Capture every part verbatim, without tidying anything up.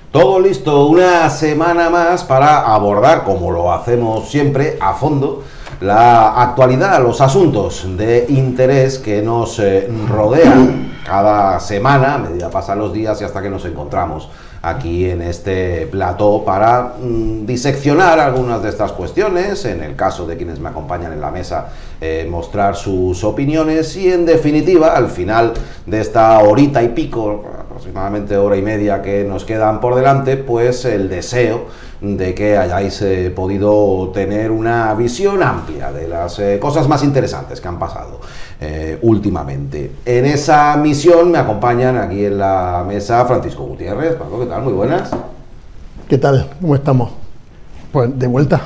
Todo listo, una semana más para abordar, como lo hacemos siempre, a fondo, la actualidad, los asuntos de interés que nos eh, rodean cada semana, a medida pasan los días y hasta que nos encontramos aquí en este plató para mmm, diseccionar algunas de estas cuestiones, en el caso de quienes me acompañan en la mesa, eh, mostrar sus opiniones y en definitiva, al final de esta horita y pico, aproximadamente hora y media que nos quedan por delante, pues el deseo de que hayáis eh, podido tener una visión amplia de las eh, cosas más interesantes que han pasado eh, últimamente. En esa misión me acompañan aquí en la mesa Francisco Gutiérrez. Paco, ¿qué tal? Muy buenas. ¿Qué tal? ¿Cómo estamos? Pues de vuelta.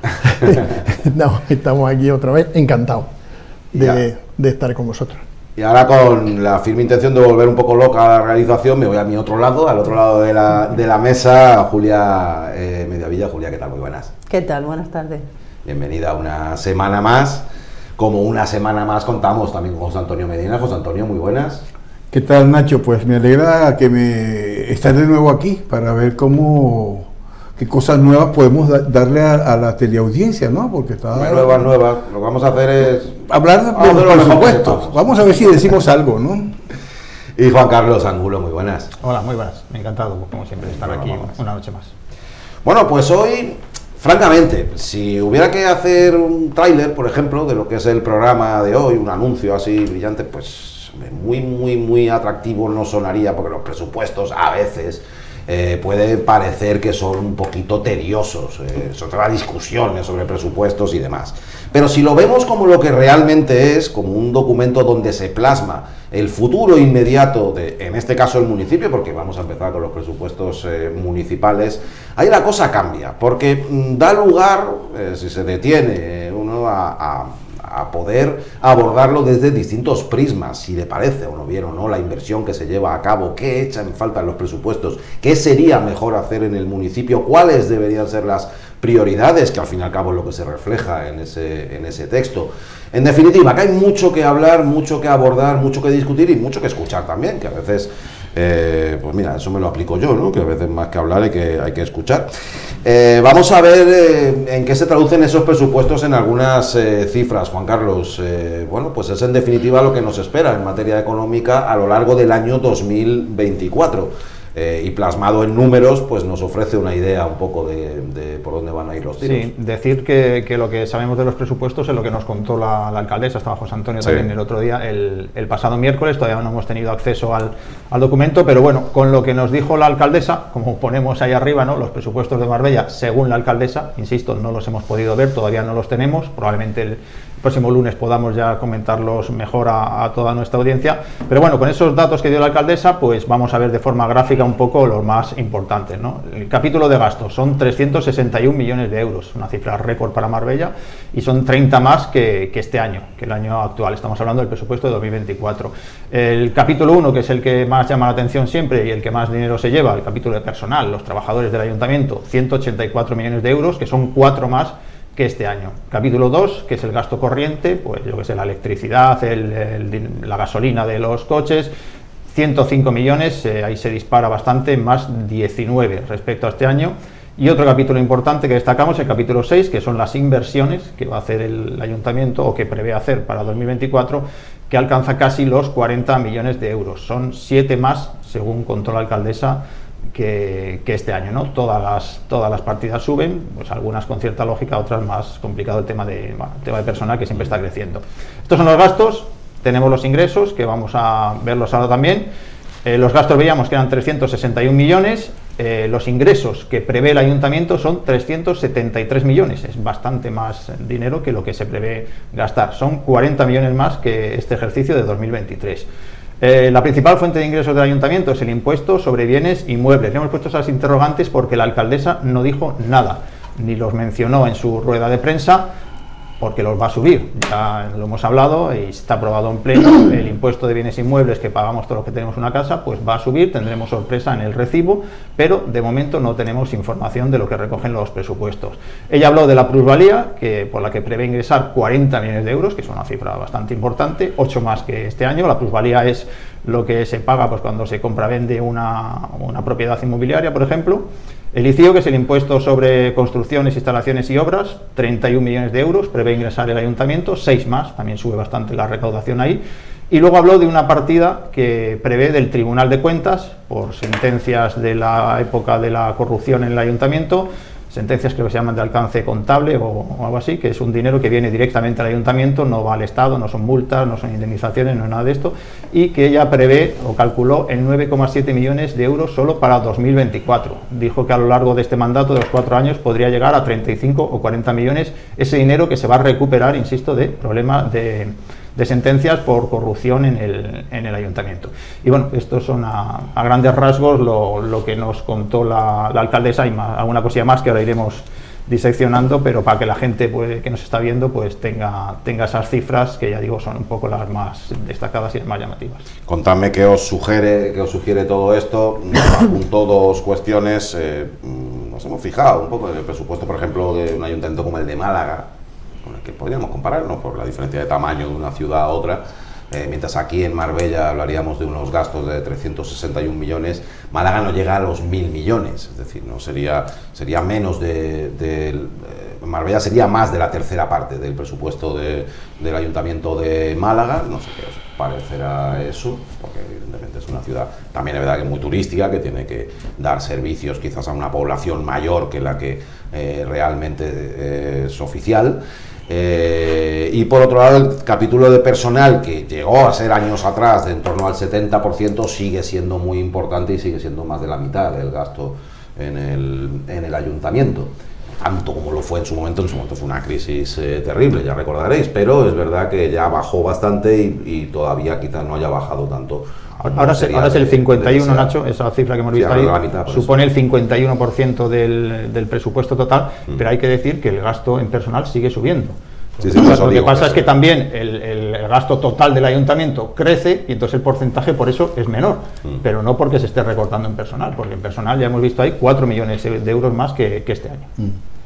No, estamos aquí otra vez, encantados de, de estar con vosotros. Y ahora, con la firme intención de volver un poco loca a la realización, me voy a mi otro lado, al otro lado de la, de la mesa, Julia eh, Mediavilla. Julia, ¿qué tal? Muy buenas. ¿Qué tal? Buenas tardes. Bienvenida una semana más. Como una semana más contamos también con José Antonio Medina. José Antonio, muy buenas. ¿Qué tal, Nacho? Pues me alegra que me estar de nuevo aquí para ver cómo... qué cosas nuevas podemos da darle a, a la teleaudiencia, ¿no? Porque está... Nuevas, nuevas. Lo que vamos a hacer es... hablar de, de los presupuestos. Vamos a ver si decimos algo, ¿no? Y Juan Carlos Angulo, muy buenas. Hola, muy buenas. Me ha encantado, como siempre, estar bueno, aquí vamos. una noche más. Bueno, pues hoy, francamente, si hubiera que hacer un tráiler, por ejemplo, de lo que es el programa de hoy, un anuncio así brillante, pues muy, muy, muy atractivo no sonaría, porque los presupuestos a veces... Eh, puede parecer que son un poquito tediosos, eh, sobre las discusiones sobre presupuestos y demás. Pero si lo vemos como lo que realmente es, como un documento donde se plasma el futuro inmediato de, en este caso, el municipio, porque vamos a empezar con los presupuestos eh, municipales, ahí la cosa cambia, porque mm, da lugar, eh, si se detiene eh, uno a... a a poder abordarlo desde distintos prismas, si le parece a uno bien o no la inversión que se lleva a cabo, qué echa en falta en los presupuestos, qué sería mejor hacer en el municipio, cuáles deberían ser las prioridades, que al fin y al cabo es lo que se refleja en ese, en ese texto. En definitiva, que hay mucho que hablar, mucho que abordar, mucho que discutir y mucho que escuchar también, que a veces... Eh, pues mira, eso me lo aplico yo, ¿no? Que a veces más que hablar hay que, hay que escuchar. Eh, vamos a ver eh, en qué se traducen esos presupuestos en algunas eh, cifras, Juan Carlos. Eh, bueno, pues es en definitiva lo que nos espera en materia económica a lo largo del año dos mil veinticuatro. Eh, y plasmado en números, pues nos ofrece una idea un poco de, de por dónde van a ir los tiros. Sí, decir que, que lo que sabemos de los presupuestos es lo que nos contó la, la alcaldesa, estaba José Antonio sí. también el otro día, el, el pasado miércoles, todavía no hemos tenido acceso al, al documento, pero bueno, con lo que nos dijo la alcaldesa, como ponemos ahí arriba, ¿no? Los presupuestos de Marbella, según la alcaldesa, insisto, no los hemos podido ver, todavía no los tenemos, probablemente el próximo lunes podamos ya comentarlos mejor a, a toda nuestra audiencia, pero bueno, con esos datos que dio la alcaldesa, pues vamos a ver de forma gráfica un poco los más importantes, ¿no? El capítulo de gastos son trescientos sesenta y un millones de euros, una cifra récord para Marbella, y son treinta más que, que este año, que el año actual, estamos hablando del presupuesto de dos mil veinticuatro. El capítulo uno, que es el que más llama la atención siempre y el que más dinero se lleva, el capítulo de personal, los trabajadores del ayuntamiento, ciento ochenta y cuatro millones de euros, que son cuatro más que este año. Capítulo dos, que es el gasto corriente, pues yo que sé, la electricidad, el, el, la gasolina de los coches, ciento cinco millones, eh, ahí se dispara bastante, más diecinueve respecto a este año. Y otro capítulo importante que destacamos, el capítulo seis, que son las inversiones que va a hacer el ayuntamiento o que prevé hacer para dos mil veinticuatro, que alcanza casi los cuarenta millones de euros. Son siete más, según contó la alcaldesa, Que, que este año, ¿no? Todas las, todas las partidas suben, pues algunas con cierta lógica, otras más complicado el tema de, bueno, el tema de personal, que siempre está creciendo. Estos son los gastos, tenemos los ingresos, que vamos a verlos ahora también. Eh, los gastos veíamos que eran trescientos sesenta y un millones, eh, los ingresos que prevé el ayuntamiento son trescientos setenta y tres millones, es bastante más dinero que lo que se prevé gastar, son cuarenta millones más que este ejercicio de dos mil veintitrés. Eh, la principal fuente de ingresos del ayuntamiento es el impuesto sobre bienes inmuebles. Le hemos puesto esas interrogantes porque la alcaldesa no dijo nada, ni los mencionó en su rueda de prensa, porque los va a subir. Ya lo hemos hablado y está aprobado en pleno. El impuesto de bienes inmuebles que pagamos todos los que tenemos una casa, pues va a subir, tendremos sorpresa en el recibo, pero de momento no tenemos información de lo que recogen los presupuestos. Ella habló de la plusvalía, que por la que prevé ingresar cuarenta millones de euros, que es una cifra bastante importante, ocho más que este año. La plusvalía es lo que se paga pues cuando se compra-vende una, una propiedad inmobiliaria, por ejemplo. El I C I O, que es el impuesto sobre construcciones, instalaciones y obras, treinta y un millones de euros, prevé ingresar el ayuntamiento, seis más, también sube bastante la recaudación ahí. Y luego habló de una partida que prevé del Tribunal de Cuentas, por sentencias de la época de la corrupción en el ayuntamiento, sentencias creo que se llaman de alcance contable o, o algo así, que es un dinero que viene directamente al ayuntamiento, no va al Estado, no son multas, no son indemnizaciones, no es nada de esto, y que ella prevé o calculó en nueve coma siete millones de euros solo para dos mil veinticuatro. Dijo que a lo largo de este mandato de los cuatro años podría llegar a treinta y cinco o cuarenta millones, ese dinero que se va a recuperar, insisto, de problemas de... de sentencias por corrupción en el, en el ayuntamiento. Y bueno, estos son a, a grandes rasgos lo, lo que nos contó la, la alcaldesa, y más, alguna cosilla más que ahora iremos diseccionando, pero para que la gente pues, que nos está viendo pues tenga, tenga esas cifras que ya digo son un poco las más destacadas y las más llamativas. Contadme qué os sugiere, qué os sugiere todo esto. Apunto dos cuestiones. Eh, nos hemos fijado un poco en el presupuesto, por ejemplo, de un ayuntamiento como el de Málaga, con el que podríamos compararnos por la diferencia de tamaño de una ciudad a otra, eh, mientras aquí en Marbella hablaríamos de unos gastos de trescientos sesenta y un millones, Málaga no llega a los mil millones, es decir, no sería, sería menos de, de eh, Marbella sería más de la tercera parte del presupuesto de, del Ayuntamiento de Málaga. No sé qué os parecerá eso, porque evidentemente es una ciudad también es verdad que muy turística, que tiene que dar servicios quizás a una población mayor que la que eh, realmente eh, es oficial. Eh, y por otro lado, el capítulo de personal, que llegó a ser años atrás de en torno al setenta por ciento, sigue siendo muy importante y sigue siendo más de la mitad del gasto en el, en el ayuntamiento, tanto como lo fue en su momento. En su momento fue una crisis eh, terrible, ya recordaréis, pero es verdad que ya bajó bastante y, y todavía quizás no haya bajado tanto. Ahora, se, ahora es el cincuenta y uno, Nacho, esa cifra que hemos visto sí, ahí, mitad, supone eso. El cincuenta y uno por ciento del, del presupuesto total, mm. pero hay que decir que el gasto en personal sigue subiendo. Sí, sí, lo que pasa que es que también el, el, el gasto total del ayuntamiento crece y entonces el porcentaje por eso es menor, mm. pero no porque se esté recortando en personal, porque en personal ya hemos visto ahí cuatro millones de euros más que, que este año. Mm.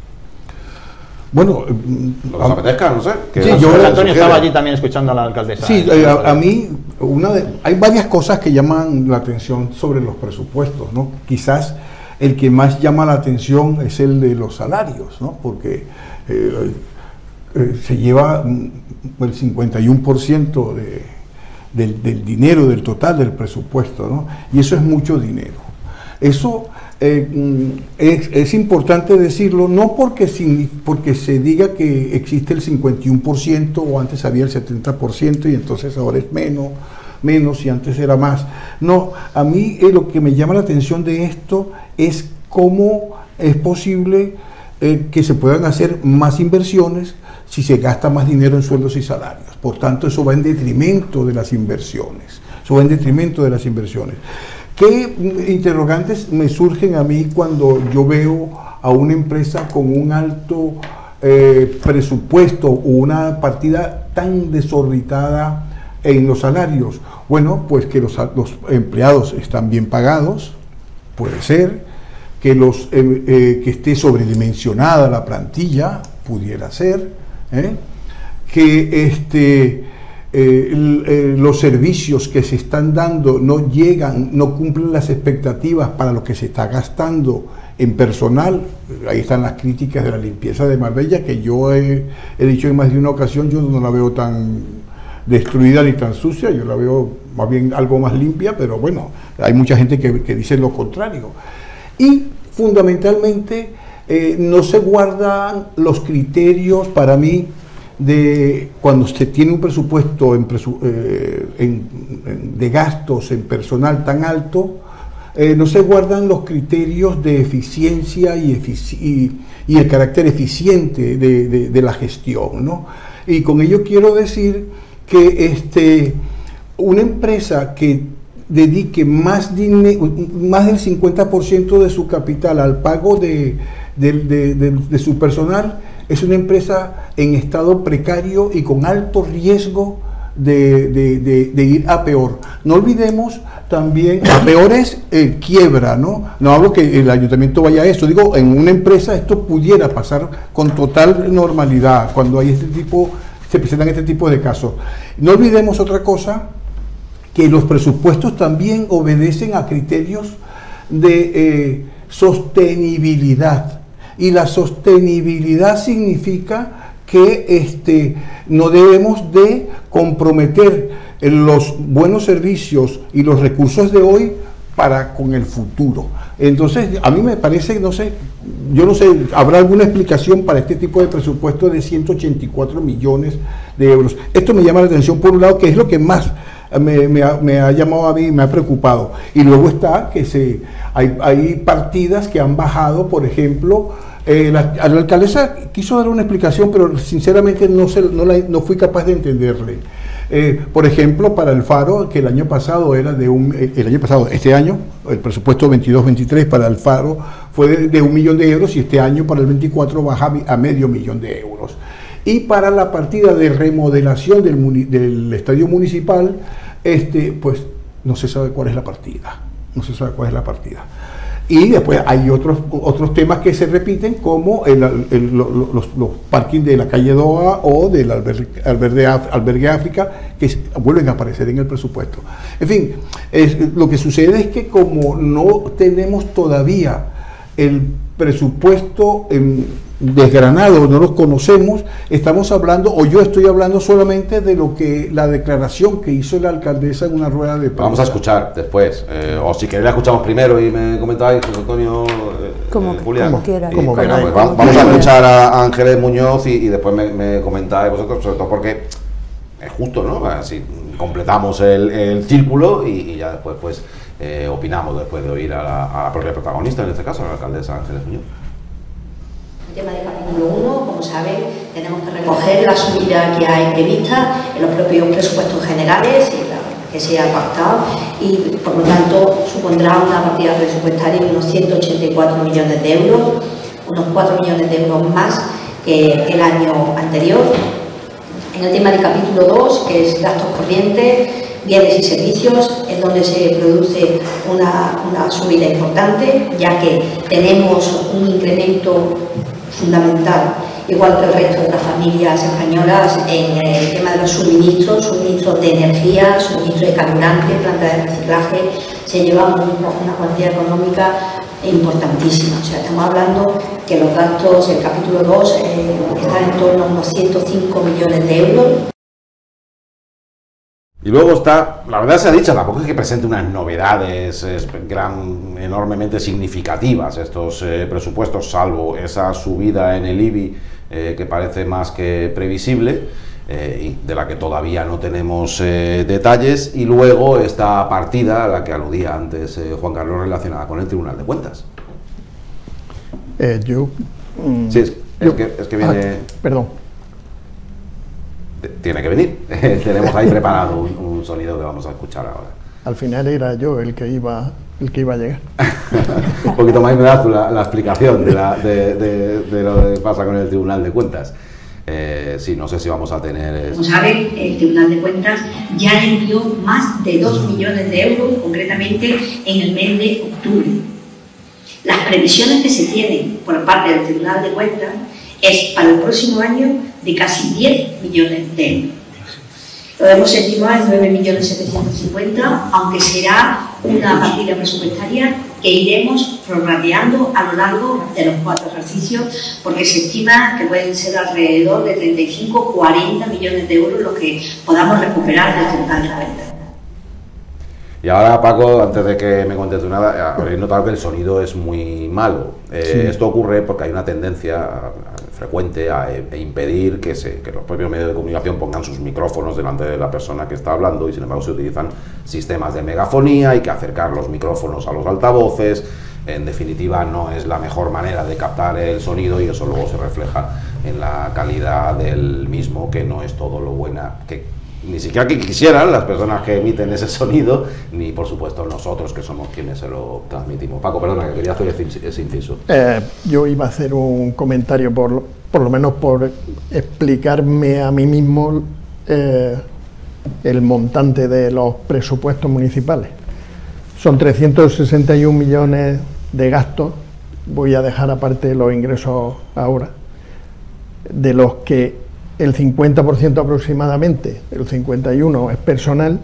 Bueno, ¿os apetezca? No sé. Sí, yo, Antonio sugiere? Estaba allí también escuchando a la alcaldesa. Sí, eh, a, a mí una de, hay varias cosas que llaman la atención sobre los presupuestos, ¿no? Quizás el que más llama la atención es el de los salarios, ¿no? Porque eh, eh, se lleva el cincuenta y uno por ciento de, del, del dinero, del total del presupuesto, ¿no? Y eso es mucho dinero. Eso eh, es, es importante decirlo, no porque, porque se diga que existe el cincuenta y uno por ciento o antes había el setenta por ciento y entonces ahora es menos, menos y antes era más. No, a mí eh, lo que me llama la atención de esto es cómo es posible eh, que se puedan hacer más inversiones si se gasta más dinero en sueldos y salarios. Por tanto, eso va en detrimento de las inversiones. Eso va en detrimento de las inversiones. ¿Qué interrogantes me surgen a mí cuando yo veo a una empresa con un alto eh, presupuesto o una partida tan desorbitada en los salarios? Bueno, pues que los, los empleados están bien pagados, puede ser, que, los, eh, eh, que esté sobredimensionada la plantilla, pudiera ser, ¿eh? que este... Eh, el, eh, los servicios que se están dando no llegan, no cumplen las expectativas para lo que se está gastando en personal. Ahí están las críticas de la limpieza de Marbella, que yo he, he dicho en más de una ocasión, yo no la veo tan destruida ni tan sucia, yo la veo más bien algo más limpia, pero bueno, hay mucha gente que, que dice lo contrario. Y fundamentalmente eh, no se guardan los criterios para mí de cuando se tiene un presupuesto en presu, eh, en, en, de gastos en personal tan alto, eh, no se guardan los criterios de eficiencia y, efici y, y el carácter eficiente de, de, de la gestión, ¿no? Y con ello quiero decir que este, una empresa que dedique más, dinero, más del cincuenta por ciento de su capital al pago de, de, de, de, de su personal, es una empresa en estado precario y con alto riesgo de, de, de, de ir a peor. No olvidemos también, a peor es eh, quiebra, ¿no? No hablo que el ayuntamiento vaya a eso, digo, en una empresa esto pudiera pasar con total normalidad cuando hay este tipo, se presentan este tipo de casos. No olvidemos otra cosa, que los presupuestos también obedecen a criterios de eh, sostenibilidad, y la sostenibilidad significa que este, no debemos de comprometer los buenos servicios y los recursos de hoy para con el futuro. Entonces, a mí me parece, no sé, yo no sé, ¿habrá alguna explicación para este tipo de presupuesto de ciento ochenta y cuatro millones de euros? Esto me llama la atención por un lado, que es lo que más me, me, ha, me ha llamado a mí, me ha preocupado. Y luego está que se, hay, hay partidas que han bajado, por ejemplo, Eh, la, la alcaldesa quiso dar una explicación, pero sinceramente no, se, no, la, no fui capaz de entenderle. Eh, por ejemplo, para el Faro, que el año pasado era de un, eh, el año pasado, este año, el presupuesto veintidós veintitrés para el Faro fue de, de un millón de euros, y este año para el veinticuatro baja a medio millón de euros. Y para la partida de remodelación del, del estadio municipal, este, pues no se sabe cuál es la partida, no se sabe cuál es la partida. Y después hay otros, otros temas que se repiten, como el, el, los, los parkings de la calle Doha o del albergue, albergue, albergue África, que vuelven a aparecer en el presupuesto. En fin, es, lo que sucede es que como no tenemos todavía el presupuesto en, desgranado, no los conocemos, estamos hablando, o yo estoy hablando solamente de lo que la declaración que hizo la alcaldesa en una rueda de prensa. Vamos a escuchar después, eh, o si queréis la escuchamos primero y me comentáis, José Antonio, eh, como, eh, Julián. Como quiera. Y, Como venga, pues, como vamos quiera. a escuchar a Ángeles Muñoz y, y después me, me comentáis vosotros, sobre todo porque es justo, ¿no? Así completamos el, el círculo y, y ya después pues eh, opinamos después de oír a la, a la propia protagonista, en este caso, a la alcaldesa Ángeles Muñoz. El tema del capítulo uno, como saben, tenemos que recoger la subida que hay prevista en los propios presupuestos generales y la que se ha pactado, y por lo tanto supondrá una partida presupuestaria de unos ciento ochenta y cuatro millones de euros, unos cuatro millones de euros más que el año anterior. En el tema del capítulo dos, que es gastos corrientes, bienes y servicios, es donde se produce una, una subida importante, ya que tenemos un incremento fundamental, igual que el resto de las familias españolas, en el tema de los suministros, suministros de energía, suministros de carburante, planta de reciclaje. Se lleva una cuantía económica importantísima. O sea, estamos hablando que los gastos, el capítulo dos, eh, están en torno a unos ciento cinco millones de euros. Y luego está, la verdad se ha dicho, tampoco es que presente unas novedades es, gran, enormemente significativas estos eh, presupuestos, salvo esa subida en el I B I eh, que parece más que previsible eh, y de la que todavía no tenemos eh, detalles, y luego esta partida a la que aludía antes eh, Juan Carlos, relacionada con el Tribunal de Cuentas. Eh, yo... Mm, sí, es, es, yo, que, es que viene... Ah, perdón. Tiene que venir. Tenemos ahí preparado un, un sonido que vamos a escuchar ahora. Al final era yo el que iba, el que iba a llegar. Un poquito más me das tú la, la explicación de, la, de, de, de lo que pasa con el Tribunal de Cuentas. Eh, sí, no sé si vamos a tener... Como saben, el Tribunal de Cuentas ya envió más de dos millones de euros, concretamente en el mes de octubre. Las previsiones que se tienen por parte del Tribunal de Cuentas es para el próximo año de casi diez millones de euros. Lo hemos estimado en nueve millones setecientos cincuenta, aunque será una partida presupuestaria que iremos prorrateando a lo largo de los cuatro ejercicios, porque se estima que pueden ser alrededor de treinta y cinco a cuarenta millones de euros los que podamos recuperar del Tribunal de Cuentas. Y ahora, Paco, antes de que me cuentes tú nada, habréis notado que el sonido es muy malo. Eh, sí. Esto ocurre porque hay una tendencia frecuente a, a impedir que, se, que los propios medios de comunicación pongan sus micrófonos delante de la persona que está hablando, y sin embargo se utilizan sistemas de megafonía. Hay que acercar los micrófonos a los altavoces. En definitiva, no es la mejor manera de captar el sonido, y eso luego se refleja en la calidad del mismo, que no es todo lo buena que ni siquiera que quisieran las personas que emiten ese sonido, ni por supuesto nosotros, que somos quienes se lo transmitimos. Paco, perdona, que quería hacer ese inciso. Eh, yo iba a hacer un comentario por, por lo menos por explicarme a mí mismo eh, el montante de los presupuestos municipales. Son trescientos sesenta y un millones de gastos, voy a dejar aparte los ingresos ahora, de los que el cincuenta por ciento aproximadamente, el cincuenta y uno por ciento es personal,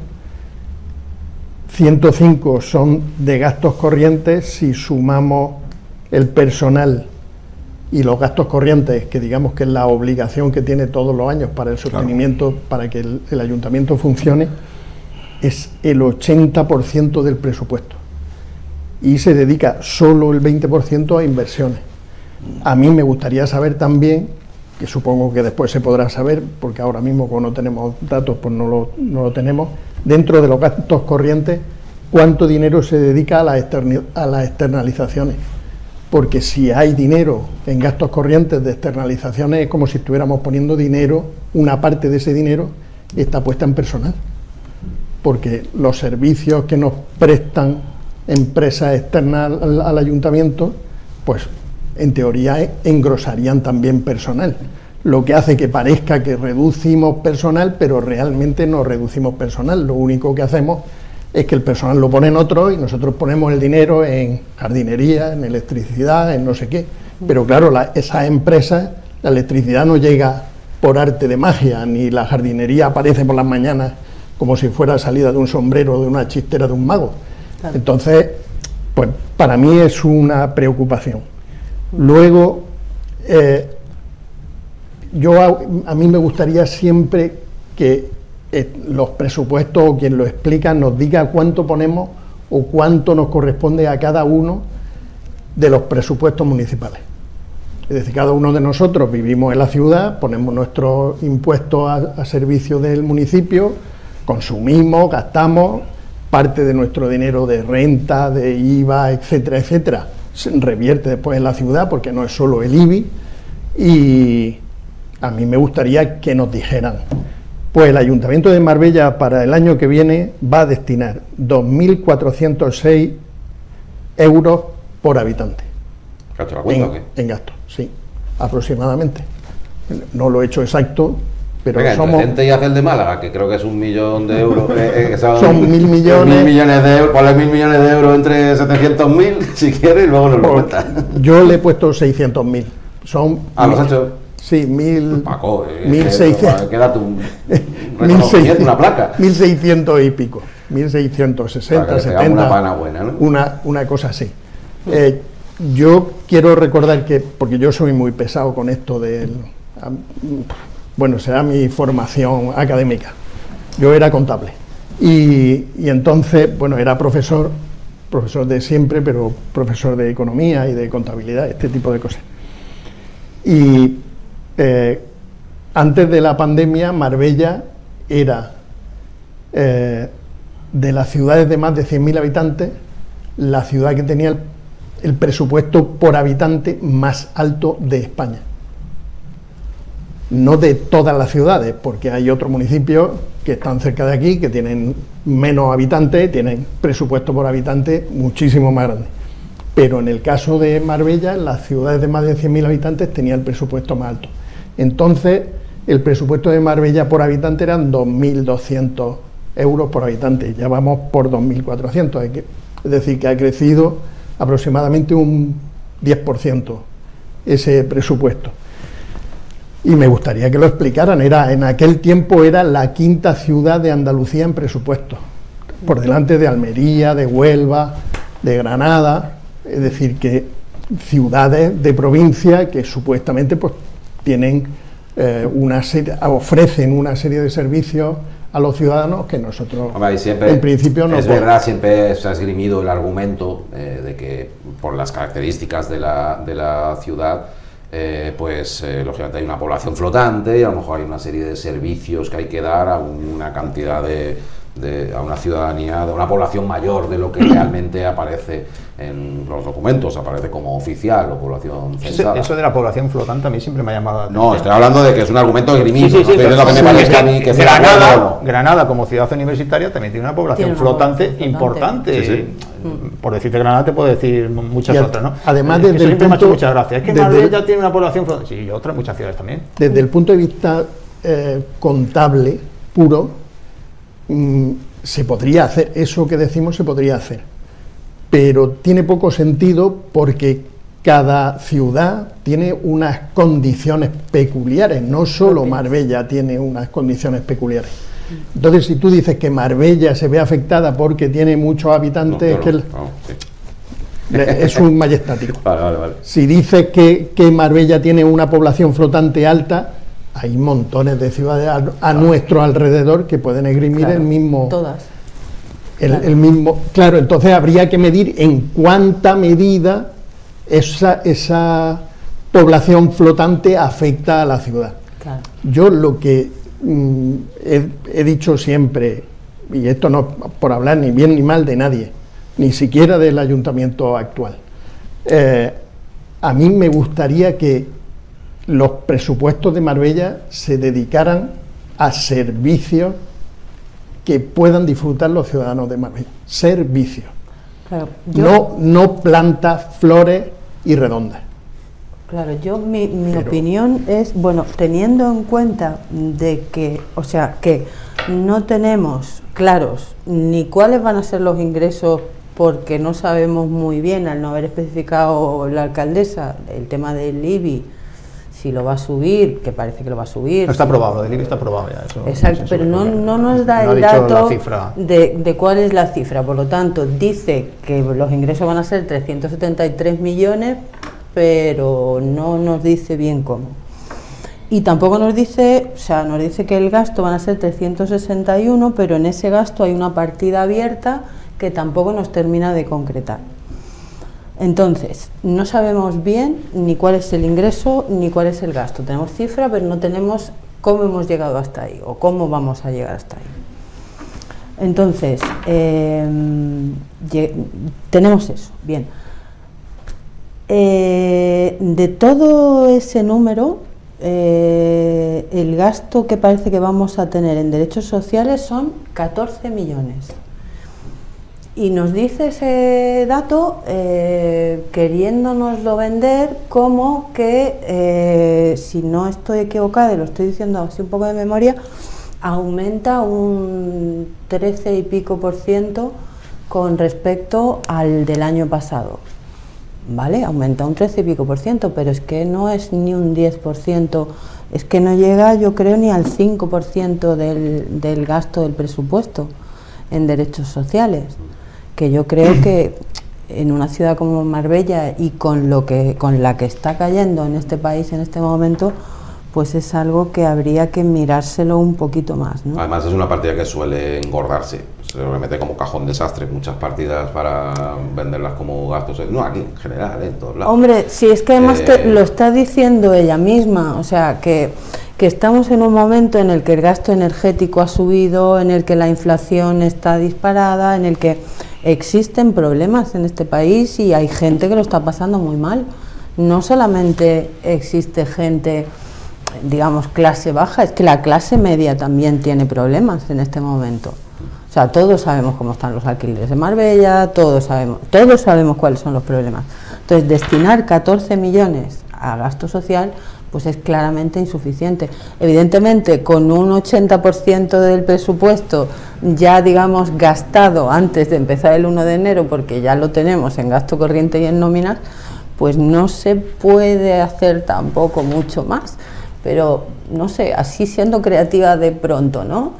ciento cinco son de gastos corrientes. Si sumamos el personal y los gastos corrientes, que digamos que es la obligación que tiene todos los años para el sostenimiento, claro, para que el, el ayuntamiento funcione, es el ochenta por ciento del presupuesto. Y se dedica solo el veinte por ciento a inversiones. A mí me gustaría saber también, que supongo que después se podrá saber, porque ahora mismo como no tenemos datos, pues no lo, no lo tenemos, dentro de los gastos corrientes, cuánto dinero se dedica a, la externi a las externalizaciones. Porque si hay dinero en gastos corrientes de externalizaciones, es como si estuviéramos poniendo dinero, una parte de ese dinero está puesta en personal. Porque los servicios que nos prestan empresas externas al, al ayuntamiento, pues en teoría engrosarían también personal, lo que hace que parezca que reducimos personal, pero realmente no reducimos personal. Lo único que hacemos es que el personal lo ponen otros y nosotros ponemos el dinero en jardinería, en electricidad, en no sé qué. Pero claro, la, esas empresas, la electricidad no llega por arte de magia, ni la jardinería aparece por las mañanas como si fuera salida de un sombrero, de una chistera de un mago. Claro. Entonces, pues para mí es una preocupación. Luego, eh, yo a, a mí me gustaría siempre que eh, los presupuestos o quien lo explica nos diga cuánto ponemos o cuánto nos corresponde a cada uno de los presupuestos municipales. Es decir, cada uno de nosotros vivimos en la ciudad, ponemos nuestros impuestos a, a servicio del municipio, consumimos, gastamos, parte de nuestro dinero de renta, de I V A, etcétera, etcétera, se revierte después en la ciudad, porque no es solo el I B I, y a mí me gustaría que nos dijeran, pues el Ayuntamiento de Marbella para el año que viene va a destinar dos mil cuatrocientos seis euros por habitante. ¿Has hecho la cuenta en, o qué? En gastos, sí, aproximadamente. No lo he hecho exacto, pero venga, somos... entre y hacer de Málaga, que creo que es un millón de euros. Eh, eh, son, son mil millones. Mil millones de euros, ponle mil millones de euros entre setecientos mil, si quieres, y luego nos lo cuentas. Yo le he puesto seiscientos mil. Son... Ah, ¿los has hecho? Sí, mil... Paco, eh, mil seiscientos. Queda tu reconocimiento, una placa. Mil seiscientos y pico. Mil seiscientos sesenta, setenta. Una pana buena, ¿no? Una, una cosa así. Eh, yo quiero recordar que, porque yo soy muy pesado con esto del... Bueno, será mi formación académica. Yo era contable. Y, y entonces, bueno, era profesor, profesor de siempre, pero profesor de economía y de contabilidad, este tipo de cosas. Y eh, antes de la pandemia, Marbella era, eh, de las ciudades de más de cien mil habitantes, la ciudad que tenía el, el presupuesto por habitante más alto de España. No de todas las ciudades, porque hay otros municipios que están cerca de aquí, que tienen menos habitantes, tienen presupuesto por habitante muchísimo más grande. Pero en el caso de Marbella, las ciudades de más de cien mil habitantes tenían el presupuesto más alto. Entonces, el presupuesto de Marbella por habitante eran dos mil doscientos euros por habitante, ya vamos por dos mil cuatrocientos, es decir, que ha crecido aproximadamente un diez por ciento ese presupuesto. Y me gustaría que lo explicaran. Era, en aquel tiempo era la quinta ciudad de Andalucía en presupuesto, por delante de Almería, de Huelva, de Granada, es decir, que ciudades de provincia que supuestamente pues tienen eh, una serie, ofrecen una serie de servicios a los ciudadanos que nosotros Hombre, siempre, en principio no es podemos. verdad, siempre se ha esgrimido el argumento eh, de que por las características de la, de la ciudad, Eh, pues eh, lógicamente hay una población flotante y a lo mejor hay una serie de servicios que hay que dar a una cantidad de, de, a una ciudadanía, de una población mayor de lo que realmente aparece en los documentos, aparece como oficial o población censada. Eso de la población flotante a mí siempre me ha llamado la atención. No, estoy hablando de que es un argumento esgrimido, sí, sí, sí, no estoy diciendo que me sí, parezca es a mí que sea Granada, bueno, no. Granada como ciudad universitaria también tiene una población Tiene una flotante población importante. Sí, sí. Por decirte Granada te puedo decir muchas Y ad- otras, ¿no? además, Es que desde eso el siempre me ha hecho punto- muchas gracias. Es que desde Marbella el- tiene una población flotante. Sí, y otras muchas ciudades también. Desde el punto de vista eh, contable puro, mm, se podría hacer, eso que decimos se podría hacer, pero tiene poco sentido porque cada ciudad tiene unas condiciones peculiares, no solo Marbella tiene unas condiciones peculiares. Entonces, si tú dices que Marbella se ve afectada porque tiene muchos habitantes, No, no, que el- no, sí. le- es un majestático. Vale, vale, vale. Si dices que, que Marbella tiene una población flotante alta, hay montones de ciudades a, a nuestro alrededor que pueden esgrimir Claro, el mismo... Todas. El, claro. el mismo, claro, entonces habría que medir en cuánta medida esa, esa población flotante afecta a la ciudad. Claro. Yo lo que mm, he, he dicho siempre, y esto no por hablar ni bien ni mal de nadie, ni siquiera del ayuntamiento actual, eh, a mí me gustaría que los presupuestos de Marbella se dedicaran a servicios que puedan disfrutar los ciudadanos de Marbella. Servicios. Claro, yo, No, no plantas, flores y redondas. claro, yo mi, mi Pero- opinión es, bueno, teniendo en cuenta de que, o sea, que no tenemos claros ni cuáles van a ser los ingresos porque no sabemos muy bien, al no haber especificado la alcaldesa el tema del I B I, si lo va a subir, que parece que lo va a subir. Está si- aprobado, lo del I B I está aprobado ya. Eso, Exacto, eso pero es no, problema. no nos da No ha el dicho dato la cifra. de, de cuál es la cifra. Por lo tanto, dice que los ingresos van a ser trescientos setenta y tres millones, pero no nos dice bien cómo. Y tampoco nos dice, o sea, nos dice que el gasto van a ser trescientos sesenta y uno, pero en ese gasto hay una partida abierta que tampoco nos termina de concretar. Entonces, no sabemos bien ni cuál es el ingreso ni cuál es el gasto. Tenemos cifra, pero no tenemos cómo hemos llegado hasta ahí o cómo vamos a llegar hasta ahí. Entonces, eh, lle- tenemos eso, bien. Eh, de todo ese número, eh, el gasto que parece que vamos a tener en derechos sociales son catorce millones. Y nos dice ese dato eh, queriéndonoslo vender como que, eh, si no estoy equivocada y lo estoy diciendo así un poco de memoria, aumenta un trece y pico por ciento con respecto al del año pasado. ¿Vale? Aumenta un trece y pico por ciento, pero es que no es ni un diez por ciento, es que no llega, yo creo, ni al cinco por ciento del, del gasto del presupuesto en derechos sociales, que yo creo que en una ciudad como Marbella y con lo que con la que está cayendo en este país en este momento, pues es algo que habría que mirárselo un poquito más, ¿no? Además es una partida que suele engordarse, se le mete como cajón desastre muchas partidas para venderlas como gastos, no aquí en general, ¿eh? En todos lados. Hombre, si es que además Eh, te- lo está diciendo ella misma, o sea, que, que estamos en un momento en el que el gasto energético ha subido, en el que la inflación está disparada, en el que existen problemas en este país y hay gente que lo está pasando muy mal. No solamente existe gente, digamos, clase baja, es que la clase media también tiene problemas en este momento. O sea, todos sabemos cómo están los alquileres de Marbella, todos sabemos, todos sabemos cuáles son los problemas. Entonces, destinar catorce millones a gasto social, pues es claramente insuficiente. Evidentemente, con un ochenta por ciento del presupuesto ya, digamos, gastado antes de empezar el uno de enero, porque ya lo tenemos en gasto corriente y en nóminas, pues no se puede hacer tampoco mucho más. Pero, no sé, así siendo creativa de pronto, ¿no?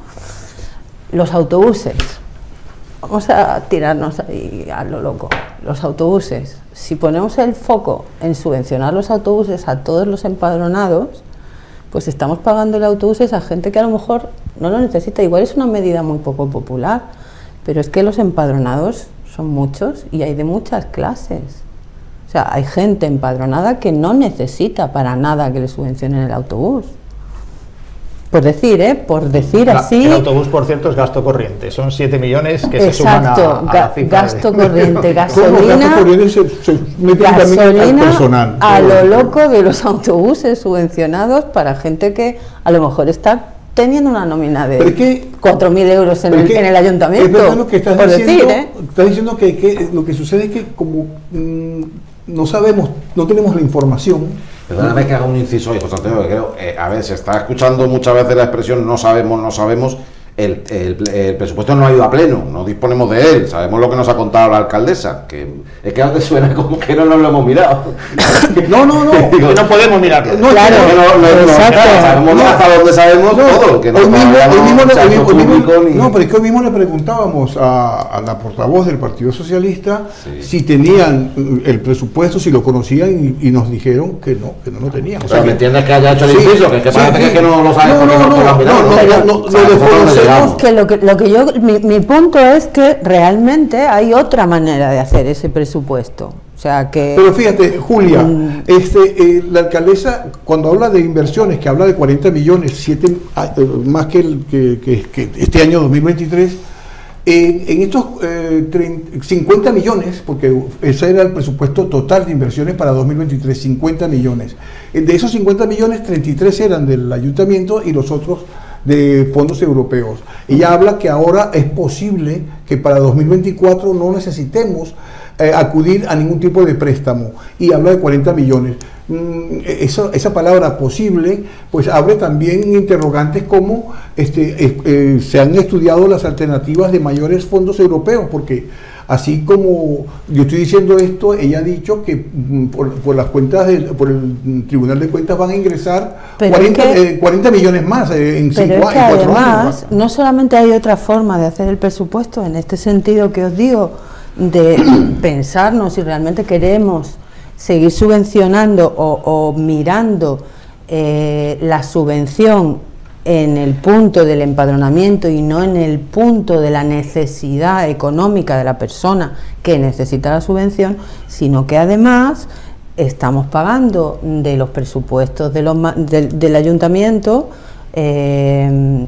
Los autobuses, vamos a tirarnos ahí a lo loco. Los autobuses, si ponemos el foco en subvencionar los autobuses a todos los empadronados, pues estamos pagando el autobús a gente que a lo mejor no lo necesita. Igual es una medida muy poco popular, pero es que los empadronados son muchos y hay de muchas clases. O sea, hay gente empadronada que no necesita para nada que le subvencionen el autobús. por decir, ¿eh? Por decir La, así. el autobús, por cierto, es gasto corriente. Son siete millones que se suman a, Exacto, a la cifra gasto de... corriente, Todos los gastos gasolina, corrientes se, se meten también al gasolina personal. a lo loco de los autobuses subvencionados para gente que a lo mejor está teniendo una nómina Pero es de que- cuatro mil euros en Pero el, es que en el ayuntamiento, es verdad lo que estás por diciendo, decir, ¿eh? estás diciendo que, que lo que sucede es que como mm, no sabemos, no tenemos la información. Perdóname que haga un inciso hoy, José Antonio, que creo, eh, a ver, se está escuchando muchas veces la expresión no sabemos, no sabemos. El, el, el presupuesto no ha ido a pleno, no disponemos de él, sabemos lo que nos ha contado la alcaldesa, que es que a veces suena como que no nos lo hemos mirado. No, no, no. Digo, Que no podemos mirarlo. No, Claro, que no, no, no, exacto. no, sabemos No. hasta donde sabemos No, todo, que no hoy mismo, todavía hoy no mismo le- se ha hoy hecho mismo- hoy mismo- público ni- no, pero es que hoy mismo le preguntábamos a, a la portavoz del Partido Socialista Sí. si tenían mm, el presupuesto, si lo conocían y, y nos dijeron que no, que no lo tenían. O O sea, sea, que- ¿me entiendes que haya hecho el Sí, inciso? Que es que sí, parece sí. que, es que no lo sabes No, porque no, no, te lo has no, mirado. no, no, Pero- no, no, o sea, lo nosotros no desconocemos llegamos. Que lo que, lo que yo, mi, mi punto es que realmente hay otra manera de hacer ese presupuesto. O sea que... Pero fíjate, Julia, Mm. este, eh, la alcaldesa, cuando habla de inversiones, que habla de cuarenta millones, siete, ah, eh, más que, el, que, que- que este año dos mil veintitrés, en, en estos eh, treinta, cincuenta millones, porque ese era el presupuesto total de inversiones para dos mil veintitrés, cincuenta millones. Eh, De esos cincuenta millones, treinta y tres eran del ayuntamiento y los otros de fondos europeos. Ella habla que ahora es posible que para dos mil veinticuatro no necesitemos eh, acudir a ningún tipo de préstamo y habla de cuarenta millones. Mm, eso, esa palabra posible pues abre también interrogantes como este, eh, eh, se han estudiado las alternativas de mayores fondos europeos, porque así como yo estoy diciendo esto, ella ha dicho que mm, por, por las cuentas del, por el mm, Tribunal de Cuentas van a ingresar Pero cuarenta, es que- eh, cuarenta millones más eh, en Pero cinco es que en cuatro además, años. no solamente hay otra forma de hacer el presupuesto, en este sentido que os digo, de pensarnos si realmente queremos seguir subvencionando o, o mirando eh, la subvención en el punto del empadronamiento y no en el punto de la necesidad económica de la persona que necesita la subvención, sino que además estamos pagando de los presupuestos de los, ma- del, del ayuntamiento eh,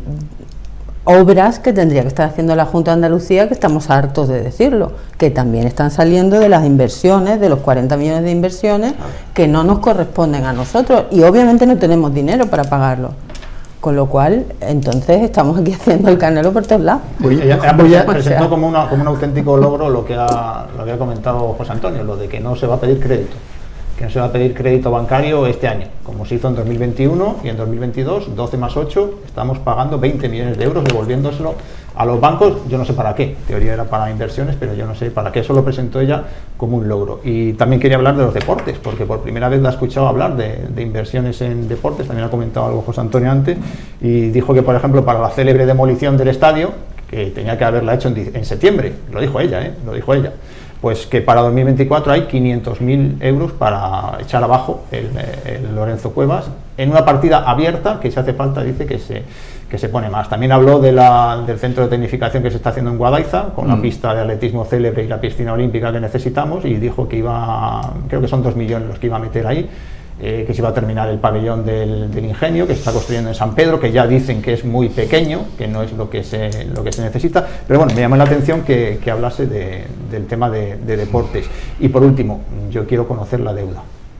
obras que tendría que estar haciendo la Junta de Andalucía, que estamos hartos de decirlo, que también están saliendo de las inversiones, de los cuarenta millones de inversiones que no nos corresponden a nosotros y obviamente no tenemos dinero para pagarlo. Con lo cual, entonces estamos aquí haciendo el canelo por todos lados. Ella, ella Voy a- presentó o sea- como, una, como un auténtico logro lo que, ha, lo que ha comentado José Antonio, lo de que no se va a pedir crédito, que no se va a pedir crédito bancario este año, como se hizo en dos mil veintiuno y en dos mil veintidós, doce más ocho, estamos pagando veinte millones de euros devolviéndoselo a los bancos, yo no sé para qué, en teoría era para inversiones, pero yo no sé para qué, eso lo presentó ella como un logro. Y también quería hablar de los deportes, porque por primera vez la he escuchado hablar de, de inversiones en deportes, también ha comentado algo José Antonio antes, y dijo que, por ejemplo, para la célebre demolición del estadio, que tenía que haberla hecho en, di- en septiembre, lo dijo ella, ¿eh? lo dijo ella, pues que para dos mil veinticuatro hay quinientos mil euros para echar abajo el, el Lorenzo Cuevas en una partida abierta que si hace falta dice que se, que se pone más. También habló de la, del centro de tecnificación que se está haciendo en Guadaiza con la pista de atletismo célebre y la piscina olímpica que necesitamos y dijo que iba, creo que son dos millones los que iba a meter ahí. Eh, que se iba a terminar el pabellón del, del Ingenio, que se está construyendo en San Pedro, que ya dicen que es muy pequeño, que no es lo que se, lo que se necesita, pero bueno, me llamó la atención que, que hablase de, del tema de, de deportes. Y por último, yo quiero conocer la deuda.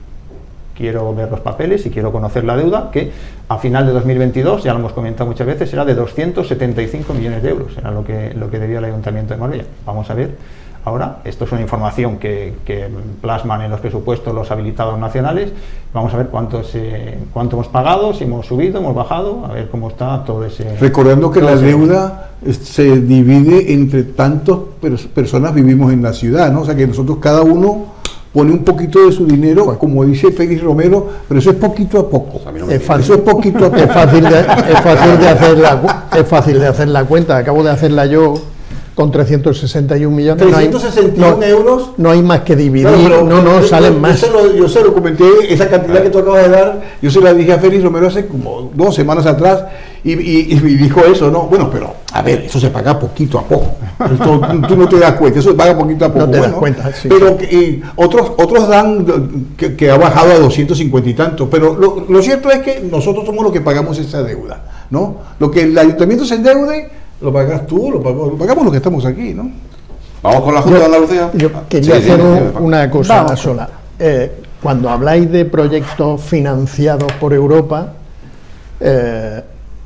Quiero ver los papeles y quiero conocer la deuda, que a final de dos mil veintidós, ya lo hemos comentado muchas veces, era de doscientos setenta y cinco millones de euros, era lo que, lo que debía el Ayuntamiento de Marbella. Vamos a ver. Ahora, esto es una información que, que plasman en los presupuestos los habilitados nacionales. Vamos a ver cuánto, se, cuánto hemos pagado, si hemos subido, hemos bajado, a ver cómo está todo ese... Recordando que todo la ese- deuda eh, se divide entre tantas pers- personas vivimos en la ciudad, ¿no? O sea que nosotros cada uno pone un poquito de su dinero, como dice Félix Romero, pero eso es poquito a poco. O sea, a mí no me Es entiendes. fácil. Eso es poquito a poco. Es fácil de, es fácil de hacer la cu- es fácil de hacer la cuenta. Acabo de hacerla yo con trescientos sesenta y un millones. No hay- trescientos sesenta y uno no- euros. No hay más que dividir. Claro, pero no, no, yo- salen yo, más. Yo se, lo, yo se lo comenté, esa cantidad que tú acabas de dar, yo se la dije a Félix Romero hace como dos semanas atrás y, y- y dijo eso, ¿no? Bueno, pero a ver, eso se paga poquito a poco. Esto, tú no te das cuenta, eso se paga poquito a poco. No te das Bueno, cuenta, sí, pero que, eh, otros, otros dan que, que ha bajado a doscientos cincuenta y tanto, pero lo, lo cierto es que nosotros somos los que pagamos esa deuda. ¿no? Lo que el ayuntamiento se endeude, lo pagas tú, lo, pagamos, lo pagamos los que estamos aquí, ¿no? ¿Vamos con la Junta yo, de Andalucía? Yo Ah, quería sí, hacer sí, un, sí, sí. una cosa Vamos. sola. Eh, cuando habláis de proyectos financiados por Europa, eh,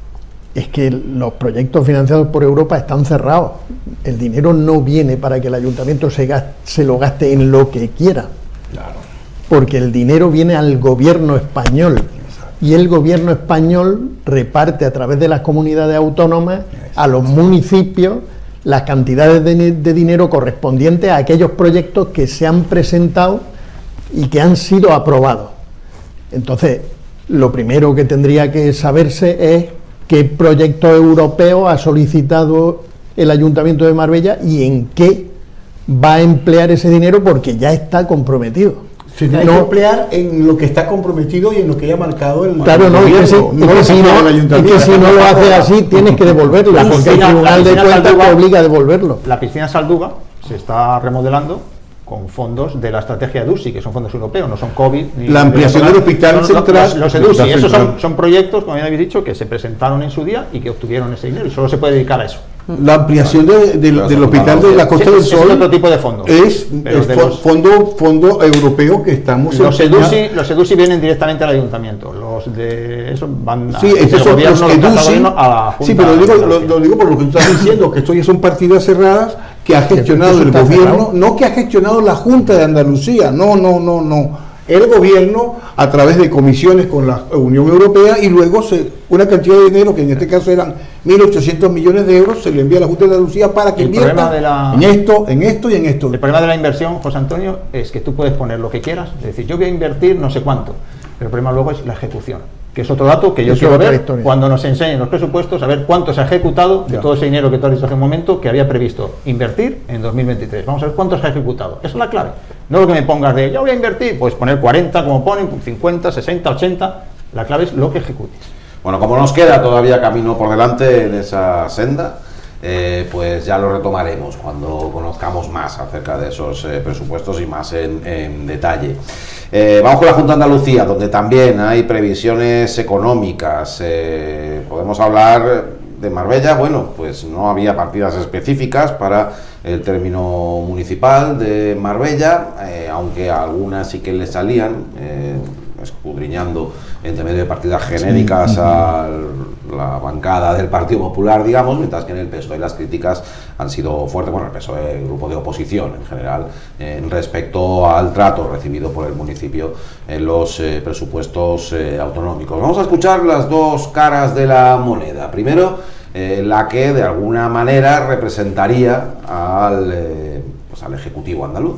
es que los proyectos financiados por Europa están cerrados. El dinero no viene para que el ayuntamiento se, gaste, se lo gaste en lo que quiera. Claro. Porque el dinero viene al gobierno español y el gobierno español reparte a través de las comunidades autónomas a los municipios las cantidades de, de dinero correspondientes a aquellos proyectos que se han presentado y que han sido aprobados. Entonces, lo primero que tendría que saberse es qué proyecto europeo ha solicitado el Ayuntamiento de Marbella y en qué va a emplear ese dinero, porque ya está comprometido. Se tiene No. que emplear en lo que está comprometido y en lo que haya marcado el Claro, no, es que si, gobierno, es que lo si que no, el es ayuntamiento. que si no lo haces así, tienes que devolverlo, La porque el piscina- Tribunal la de piscina Cuentas Salduga- te obliga a devolverlo. La piscina Salduga se está remodelando con fondos de la estrategia EDUSI, que son fondos europeos, no son COVID. Ni La ampliación del hospital son los- central- Los, los hospital EDUSI, esos son, central. son proyectos, como ya habéis dicho, que se presentaron en su día y que obtuvieron ese dinero y solo se puede dedicar a eso. La ampliación de- de- Pero del eso hospital no, de la sí, Costa sí, del ese es Sol otro tipo de fondos. es, Pero es de fo- los- fondo, fondo europeo que estamos Los empeñados- EDUSI, los EDUSI vienen directamente al ayuntamiento, los de eso van a, Sí, del estos son gobierno, los los que hace el EDUSI. gobierno a la Junta Sí, pero digo, de lo, Andalucía. lo digo por lo que tú estás diciendo, que esto ya son partidas cerradas que ha gestionado eso el está gobierno, cerrado. no que ha gestionado la Junta de Andalucía, no, no, no, no. El gobierno, a través de comisiones con la Unión Europea, y luego se, una cantidad de dinero, que en este caso eran mil ochocientos millones de euros, se le envía a la Junta de Andalucía para que El invierta problema de la- en esto, en esto y en esto. El problema de la inversión, José Antonio, es que tú puedes poner lo que quieras, es decir, yo voy a invertir no sé cuánto, pero el problema luego es la ejecución, que es otro dato que yo Eso quiero es otra ver historia. cuando nos enseñen los presupuestos, a ver cuánto se ha ejecutado de Ya. todo ese dinero que tú has dicho hace un momento que había previsto invertir en dos mil veintitrés. Vamos a ver cuánto se ha ejecutado. Esa es la clave. No lo que me pongas de, yo voy a invertir, pues poner cuarenta como ponen, cincuenta, sesenta, ochenta. La clave es lo que ejecutes. Bueno, como nos queda todavía camino por delante en esa senda, eh, pues ya lo retomaremos cuando conozcamos más acerca de esos eh, presupuestos y más en, en detalle. Eh, vamos con la Junta de Andalucía, donde también hay previsiones económicas. Eh, podemos hablar de Marbella. Bueno, pues no había partidas específicas para el término municipal de Marbella, eh, aunque algunas sí que le salían, eh, escudriñando entre medio de partidas genéricas a la bancada del Partido Popular, digamos, mientras que en el P S O E las críticas han sido fuertes, bueno, el P S O E, el grupo de oposición en general, en respecto al trato recibido por el municipio en los eh, presupuestos eh, autonómicos. Vamos a escuchar las dos caras de la moneda. Primero, eh, la que de alguna manera representaría al, eh, pues al Ejecutivo andaluz.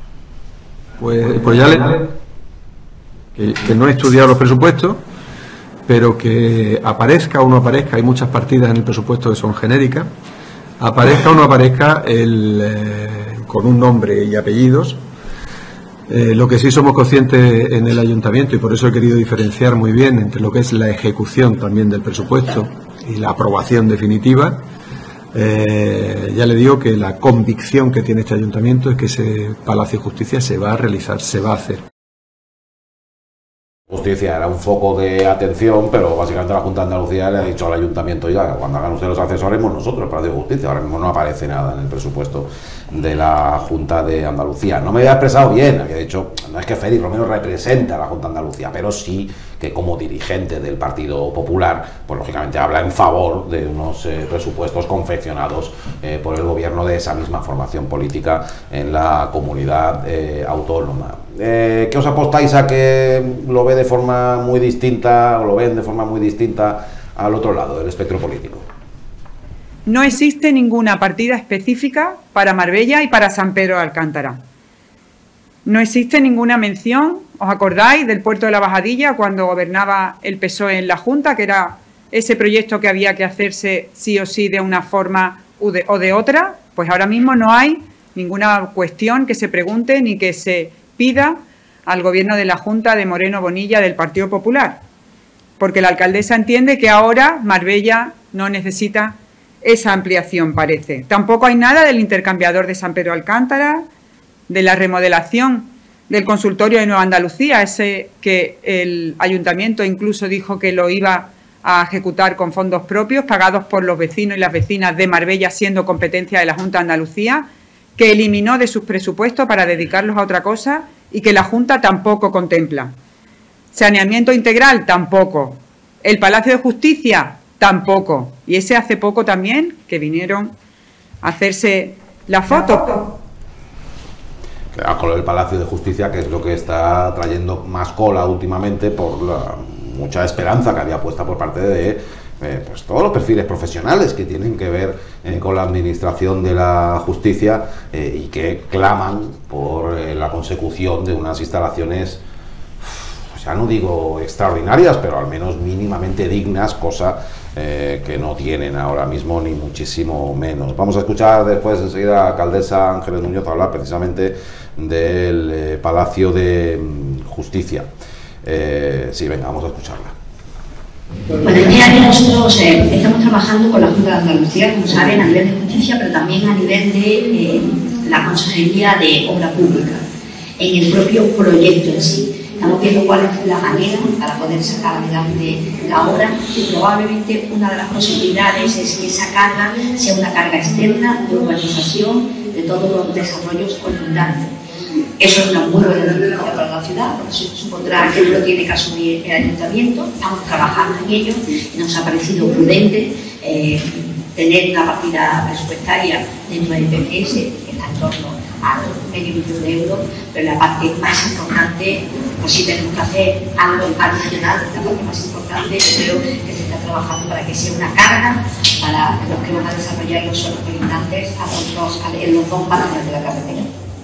Pues, pues ya le... Que, que no he estudiado los presupuestos, pero que aparezca o no aparezca, hay muchas partidas en el presupuesto que son genéricas, aparezca o no aparezca el, eh, con un nombre y apellidos. Eh, lo que sí somos conscientes en el ayuntamiento, y por eso he querido diferenciar muy bien entre lo que es la ejecución también del presupuesto y la aprobación definitiva. Eh, ya le digo que la convicción que tiene este ayuntamiento es que ese Palacio de Justicia se va a realizar, se va a hacer. Justicia era un foco de atención, pero básicamente la Junta de Andalucía le ha dicho al Ayuntamiento, ya, cuando hagan ustedes los accesos haremos nosotros el Palacio de Justicia. Ahora mismo no aparece nada en el presupuesto de la Junta de Andalucía. No me había expresado bien, había dicho, no es que Félix Romero represente a la Junta de Andalucía, pero sí que como dirigente del Partido Popular, pues lógicamente habla en favor de unos eh, presupuestos confeccionados eh, por el gobierno de esa misma formación política en la comunidad eh, autónoma. Eh, ¿Qué os apostáis a que lo ve de forma muy distinta, o lo ven de forma muy distinta al otro lado del espectro político? No existe ninguna partida específica para Marbella y para San Pedro de Alcántara. No existe ninguna mención, ¿os acordáis del puerto de la Bajadilla cuando gobernaba el P S O E en la Junta, que era ese proyecto que había que hacerse sí o sí de una forma o de, o de otra? Pues ahora mismo no hay ninguna cuestión que se pregunte ni que se pida al gobierno de la Junta de Moreno Bonilla del Partido Popular, porque la alcaldesa entiende que ahora Marbella no necesita esa ampliación, parece. Tampoco hay nada del intercambiador de San Pedro Alcántara, de la remodelación del consultorio de Nueva Andalucía, ese que el ayuntamiento incluso dijo que lo iba a ejecutar con fondos propios pagados por los vecinos y las vecinas de Marbella, siendo competencia de la Junta de Andalucía, que eliminó de sus presupuestos para dedicarlos a otra cosa y que la Junta tampoco contempla. Saneamiento integral, tampoco. El Palacio de Justicia, tampoco. Y ese hace poco también, que vinieron a hacerse la foto. Con el Palacio de Justicia, que es lo que está trayendo más cola últimamente por la mucha esperanza que había puesta por parte de eh, pues todos los perfiles profesionales que tienen que ver eh, con la administración de la justicia eh, y que claman por eh, la consecución de unas instalaciones, o sea, no digo extraordinarias, pero al menos mínimamente dignas, cosa eh, que no tienen ahora mismo ni muchísimo menos. Vamos a escuchar después enseguida a la alcaldesa Ángeles Muñoz hablar precisamente del eh, Palacio de Justicia. Eh, sí, venga, vamos a escucharla. Bueno, este año nosotros eh, estamos trabajando con la Junta de Andalucía, como saben, a nivel de justicia, pero también a nivel de eh, la Consejería de Obra Pública, en el propio proyecto en sí. Estamos viendo cuál es la manera para poder sacar adelante la obra y probablemente una de las posibilidades es que esa carga sea una carga externa de urbanización de todos los desarrollos colindantes. Eso es una muy buena noticia para la ciudad, porque supondrá que lo tiene que asumir el ayuntamiento. Estamos trabajando en ello y nos ha parecido prudente eh, tener una partida presupuestaria dentro del P P S que está en torno a medio millón de euros, pero la parte más importante, pues sí tenemos que hacer algo adicional. La parte más importante creo que se está trabajando para que sea una carga para los que van a desarrollar los suelos colindantes a los dos, en los dos barrios de la carretera.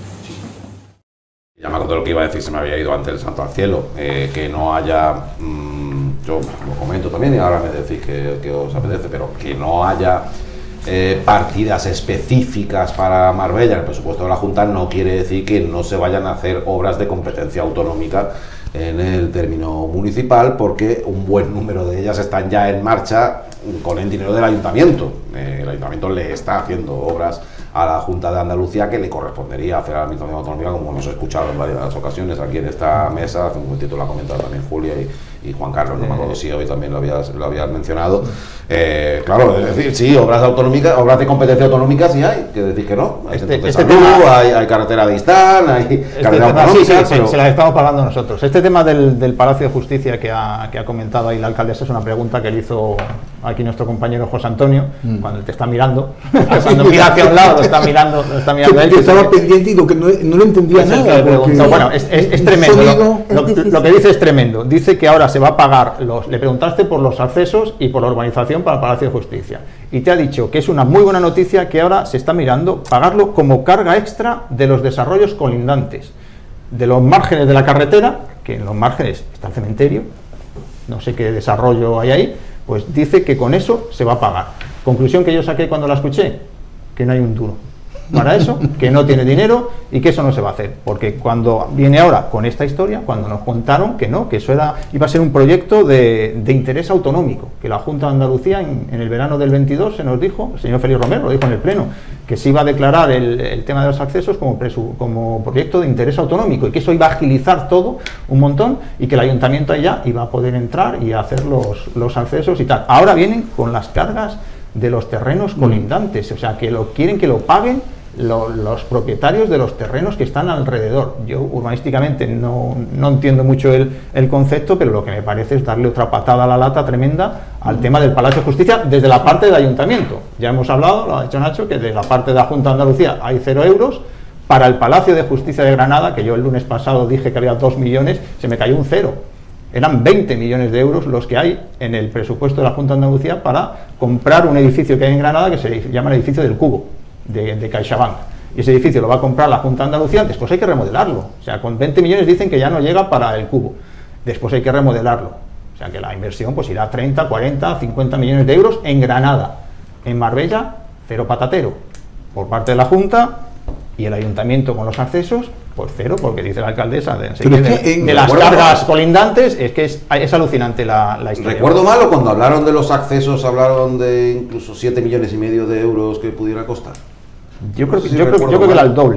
Ya me acuerdo lo que iba a decir, se me había ido antes el santo al cielo, eh, que no haya, mmm, yo lo comento también y ahora me decís que, que os apetece, pero que no haya eh, partidas específicas para Marbella en el presupuesto de la Junta no quiere decir que no se vayan a hacer obras de competencia autonómica en el término municipal, porque un buen número de ellas están ya en marcha con el dinero del ayuntamiento. Eh, el ayuntamiento le está haciendo obras a la Junta de Andalucía que le correspondería hacer a la Administración Autonómica, como hemos escuchado en varias ocasiones aquí en esta mesa. Hace un momentito lo ha comentado también Julia y, y Juan Carlos, no me acuerdo si hoy también lo habías, lo habías mencionado. Eh, claro, es decir, sí, obras autonómicas, obras de competencia autonómica sí hay, que decir que no. Hay, este, este este salud, tema, hay, hay carretera de Istán, hay este carretera tema, autonómica, sí, sí, pero... se, se las estamos pagando nosotros. Este tema del, del Palacio de Justicia que ha, que ha comentado ahí la alcaldesa es una pregunta que le hizo aquí nuestro compañero José Antonio, mm. cuando te está mirando, cuando mira hacia un lado, lo está mirando, lo está mirando él. Yo estaba pendiente y lo que no, no le entendía nada. Porque... No, bueno, es, es, es tremendo. Lo, lo, lo que dice es tremendo. Dice que ahora se va a pagar, los, le preguntaste por los accesos y por la urbanización para el Palacio de Justicia. Y te ha dicho que es una muy buena noticia que ahora se está mirando pagarlo como carga extra de los desarrollos colindantes, de los márgenes de la carretera, que en los márgenes está el cementerio, no sé qué desarrollo hay ahí, pues dice que con eso se va a pagar. Conclusión que yo saqué cuando la escuché, que no hay un duro para eso, que no tiene dinero y que eso no se va a hacer, porque cuando viene ahora con esta historia, cuando nos contaron que no, que eso era, iba a ser un proyecto de, de interés autonómico, que la Junta de Andalucía en, en el verano del veintidós se nos dijo, el señor Félix Romero lo dijo en el pleno, que se iba a declarar el, el tema de los accesos como, presu, como proyecto de interés autonómico y que eso iba a agilizar todo un montón y que el ayuntamiento allá iba a poder entrar y hacer los, los accesos y tal. Ahora vienen con las cargas de los terrenos colindantes, o sea, que lo quieren que lo paguen lo, los propietarios de los terrenos que están alrededor. Yo urbanísticamente no, no entiendo mucho el, el concepto, pero lo que me parece es darle otra patada a la lata tremenda al tema del Palacio de Justicia desde la parte del ayuntamiento. Ya hemos hablado, lo ha dicho Nacho, que de la parte de la Junta de Andalucía hay cero euros. Para el Palacio de Justicia de Granada, que yo el lunes pasado dije que había dos millones, se me cayó un cero. Eran veinte millones de euros los que hay en el presupuesto de la Junta de Andalucía para comprar un edificio que hay en Granada que se llama el edificio del Cubo, de, de CaixaBank. Y ese edificio lo va a comprar la Junta de Andalucía, después hay que remodelarlo. O sea, con veinte millones dicen que ya no llega para el Cubo. Después hay que remodelarlo. O sea, que la inversión pues irá a treinta, cuarenta, cincuenta millones de euros en Granada. En Marbella, cero patatero. Por parte de la Junta y el Ayuntamiento con los accesos, pues cero, porque dice la alcaldesa de, de, de, de las cargas mal. colindantes, es que es, es alucinante la, la historia. Recuerdo malo cuando hablaron de los accesos, hablaron de incluso siete millones y medio de euros que pudiera costar. Yo creo, no sé si yo creo, yo creo que era el doble.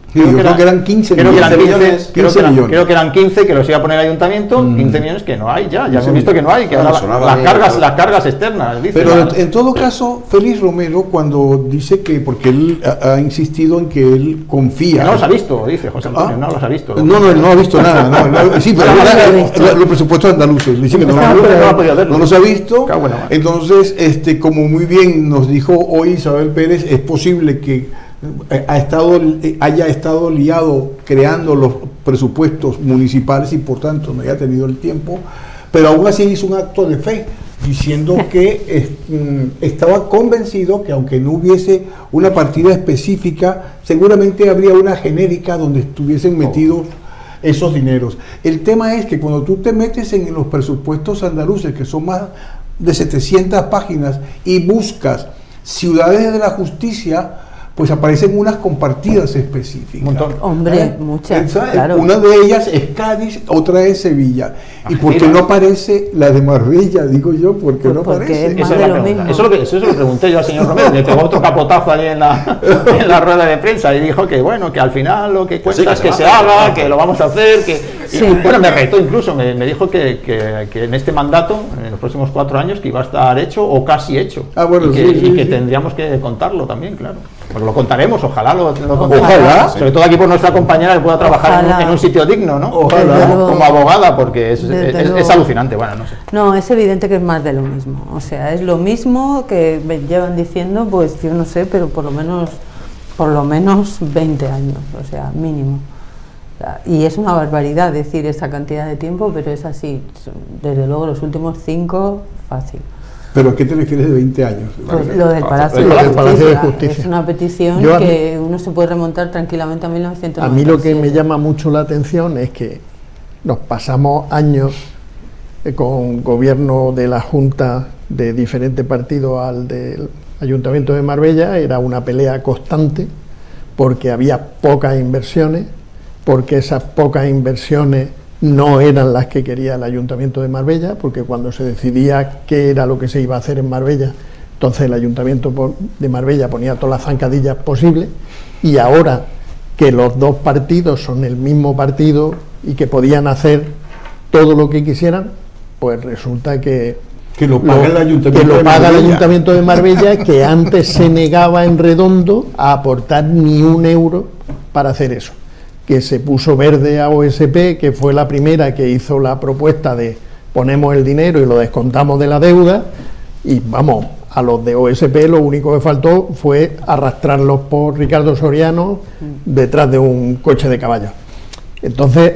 Sí, yo creo que eran quince creo que eran millones. quince, creo, que eran, millones. creo que eran quince que los iba a poner el ayuntamiento, mm. quince millones que no hay ya, ya hemos visto que no hay, que ahora la, las, cargas, las cargas externas. Dice, pero la, en todo caso, Félix Romero, cuando dice que, porque él ha, ha insistido en que él confía. No los ha visto, dice José Antonio, ¿Ah? no los ha visto. No, no, él no ha visto nada. No, no, sí, pero no, no, no, los presupuestos andaluces, dice que no, no, no, no los ha visto. Bueno, entonces, este, como muy bien nos dijo hoy Isabel Pérez, es posible que ha estado, haya estado liado creando los presupuestos municipales y por tanto no haya tenido el tiempo, pero aún así hizo un acto de fe diciendo que es, estaba convencido que aunque no hubiese una partida específica, seguramente habría una genérica donde estuviesen metidos esos dineros. El tema es que cuando tú te metes en los presupuestos andaluces, que son más de setecientas páginas, y buscas ciudades de la justicia, pues aparecen unas compartidas específicas. Hombre, ¿eh? muchas. Claro. Una de ellas es Cádiz, otra es Sevilla. ¿Y por qué no aparece la de Marbella? Digo yo, ¿por qué pues no aparece? Es eso, es lo mismo. Eso, es lo que, eso es lo que pregunté yo al señor Romero. Le pegó otro capotazo allí en la, en la rueda de prensa y dijo que bueno, que al final lo que cuenta sí, que es que se, se haga, que lo vamos a hacer, que sí. y, bueno, me retó incluso, me, me dijo que, que, que en este mandato, en los próximos cuatro años, que iba a estar hecho o casi hecho. Ah, bueno, y que, sí, sí, y que sí. tendríamos que contarlo también, claro. Pues lo contaremos, ojalá lo, lo contemos. Ojalá. Sobre todo aquí por nuestra compañera que pueda trabajar en un, en un sitio digno, ¿no? Ojalá. Como abogada, porque es, es, es, es alucinante. Bueno, no sé. No, es evidente que es más de lo mismo. O sea, es lo mismo que llevan diciendo, pues yo no sé, pero por lo menos, por lo menos veinte años, o sea, mínimo. O sea, y es una barbaridad decir esa cantidad de tiempo, pero es así. Desde luego los últimos cinco, fácil. ¿Pero a qué te refieres de veinte años? Pues lo del Palacio, lo de, del Justicia, Palacio de Justicia. Es una petición Yo, que uno se puede remontar tranquilamente a mil novecientos noventa y siete. A mí lo que me llama mucho la atención es que nos pasamos años eh, con gobierno de la Junta de diferentes partidos al del Ayuntamiento de Marbella, era una pelea constante porque había pocas inversiones, porque esas pocas inversiones no eran las que quería el Ayuntamiento de Marbella, porque cuando se decidía qué era lo que se iba a hacer en Marbella, entonces el Ayuntamiento de Marbella ponía todas las zancadillas posibles, y ahora que los dos partidos son el mismo partido y que podían hacer todo lo que quisieran, pues resulta que que lo paga el Ayuntamiento, que lo de, paga Marbella. el Ayuntamiento de Marbella, que antes se negaba en redondo a aportar ni un euro para hacer eso, que se puso verde a O S P, que fue la primera que hizo la propuesta de ponemos el dinero y lo descontamos de la deuda, y vamos, a los de O S P lo único que faltó fue arrastrarlos por Ricardo Soriano detrás de un coche de caballo. Entonces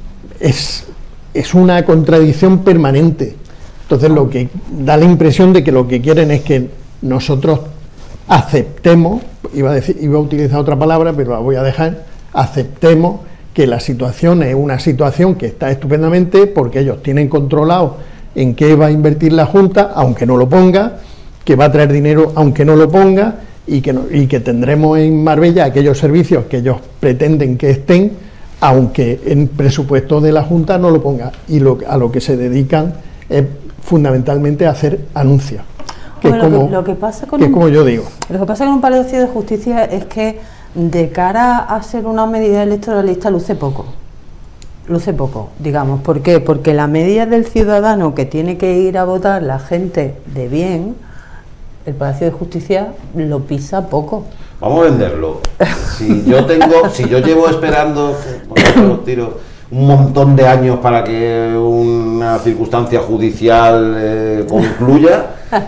es, es una contradicción permanente. Entonces lo que da la impresión de que lo que quieren es que nosotros aceptemos, iba a decir, iba a utilizar otra palabra, pero la voy a dejar, aceptemos que la situación es una situación que está estupendamente, porque ellos tienen controlado en qué va a invertir la Junta, aunque no lo ponga, que va a traer dinero aunque no lo ponga, y que, no, y que tendremos en Marbella aquellos servicios que ellos pretenden que estén, aunque en presupuesto de la Junta no lo ponga, y lo, a lo que se dedican es fundamentalmente a hacer anuncios, que, bueno, es como, lo que, lo que pasa con que un, es como yo digo. Lo que pasa con un Palacio de Justicia es que de cara a ser una medida electoralista luce poco, luce poco, digamos. ¿Por qué? Porque la medida del ciudadano que tiene que ir a votar, la gente de bien, el Palacio de Justicia lo pisa poco. Vamos a venderlo. Si yo tengo, si yo llevo esperando, bueno, tiro un montón de años para que una circunstancia judicial eh, concluya,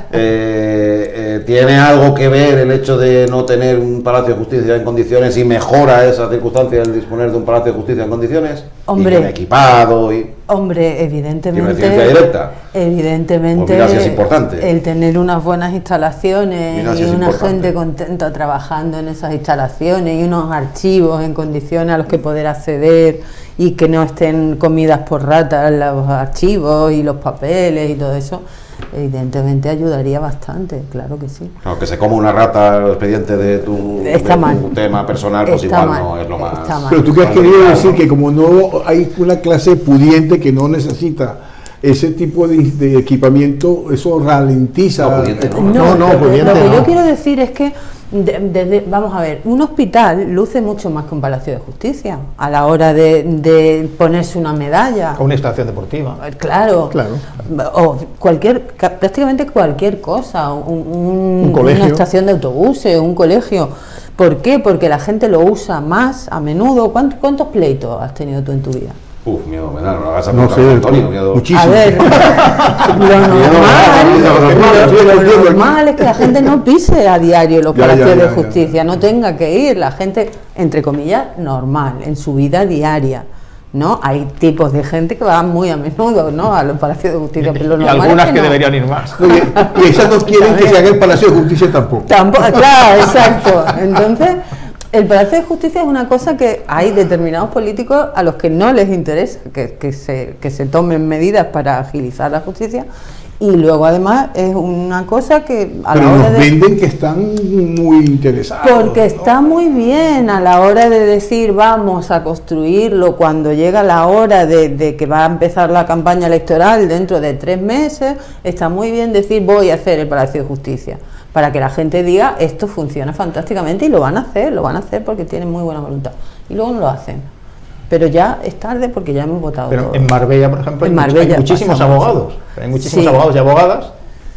eh, eh, ¿tiene algo que ver el hecho de no tener un Palacio de Justicia en condiciones y mejora esa circunstancia el disponer de un Palacio de Justicia en condiciones? Hombre, y bien equipado y... Hombre, evidentemente, ¿tiene una incidencia directa? Evidentemente, pues mira, si es importante. El tener unas buenas instalaciones Mira, si y es una importante. gente contenta trabajando en esas instalaciones y unos archivos en condiciones a los que poder acceder y que no estén comidas por ratas los archivos y los papeles y todo eso, evidentemente ayudaría bastante, claro que sí. Aunque se coma una rata el expediente de tu, de tu tema personal, pues Está igual mal. no es lo más... Está mal. Pero tú qué has querido decir, que como no hay una clase pudiente que no necesita ese tipo de, de equipamiento, eso ralentiza. No, pudiente, no. No, no, lo que- pudiente lo que no. yo quiero decir es que, de- desde- vamos a ver, un hospital luce mucho más que un palacio de justicia a la hora de, de ponerse una medalla. O una estación deportiva. Claro, Claro. o cualquier, ca- prácticamente cualquier cosa, un, un- Un colegio. una estación de autobuses, un colegio. ¿Por qué? Porque la gente lo usa más a menudo. ¿Cuántos, cuántos pleitos has tenido tú en tu vida? Uf, miedo me da, no lo hagas a No preguntar, sé, Antonio, miedo. muchísimo. A ver, lo normal, lo, lo normal es que la gente no pise a diario los Ya, ya, palacios ya, de ya. justicia, no tenga que ir, la gente, entre comillas, normal, en su vida diaria, ¿no? Hay tipos de gente que van muy a menudo, ¿no?, a los palacios de justicia, pero lo Y normal algunas es que no. deberían ir más. Oye, y esas no quieren que se haga el Palacio de Justicia tampoco. Tampoco, claro, exacto. Entonces, el Palacio de Justicia es una cosa que hay determinados políticos a los que no les interesa que, que, se, que se tomen medidas para agilizar la justicia, y luego además es una cosa que a Pero la hora nos de... venden que están muy interesados. Porque ¿no? está muy bien a la hora de decir vamos a construirlo cuando llega la hora de, de que va a empezar la campaña electoral dentro de tres meses, está muy bien decir voy a hacer el Palacio de Justicia, para que la gente diga esto funciona fantásticamente, y lo van a hacer, lo van a hacer porque tienen muy buena voluntad, y luego no lo hacen. Pero ya es tarde porque ya hemos votado Pero todo. en Marbella, por ejemplo, hay, En much- Marbella hay muchísimos pasa mucho. abogados. Hay muchísimos Sí. abogados y abogadas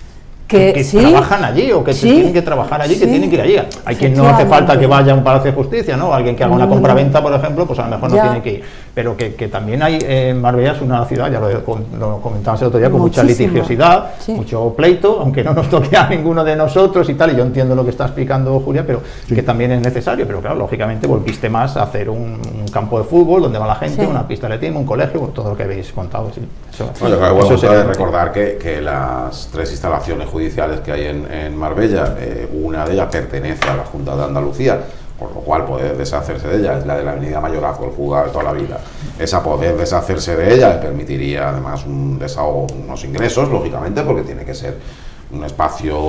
que, que sí, trabajan allí o que sí, tienen que trabajar allí, que sí, tienen que ir allí. Hay quien no hace falta efectivamente. que vaya a un palacio de justicia, ¿no? Alguien que haga una No, compraventa, por ejemplo, pues a lo mejor no Ya. tiene que ir. Pero que, que también hay, eh, en Marbella es una ciudad, ya lo, lo comentabas el otro día, con mucha Muchísimo. litigiosidad, Sí. mucho pleito, aunque no nos toque a ninguno de nosotros y tal, y yo entiendo lo que está explicando Julia, pero Sí. que también es necesario. Pero claro, lógicamente volviste más a hacer un, un campo de fútbol donde va la gente, Sí. una pista de atletismo, un colegio, todo lo que habéis contado. Sí. Eso, Bueno, yo creo que eso bueno, sería de útil. recordar que, que las tres instalaciones judiciales que hay en, en Marbella, eh, una de ellas pertenece a la Junta de Andalucía, por lo cual poder deshacerse de ella, es la de la Avenida Mayorazgo, el juzgado de toda la vida. Esa poder deshacerse de ella le permitiría además un desahogo, unos ingresos, lógicamente, porque tiene que ser un espacio,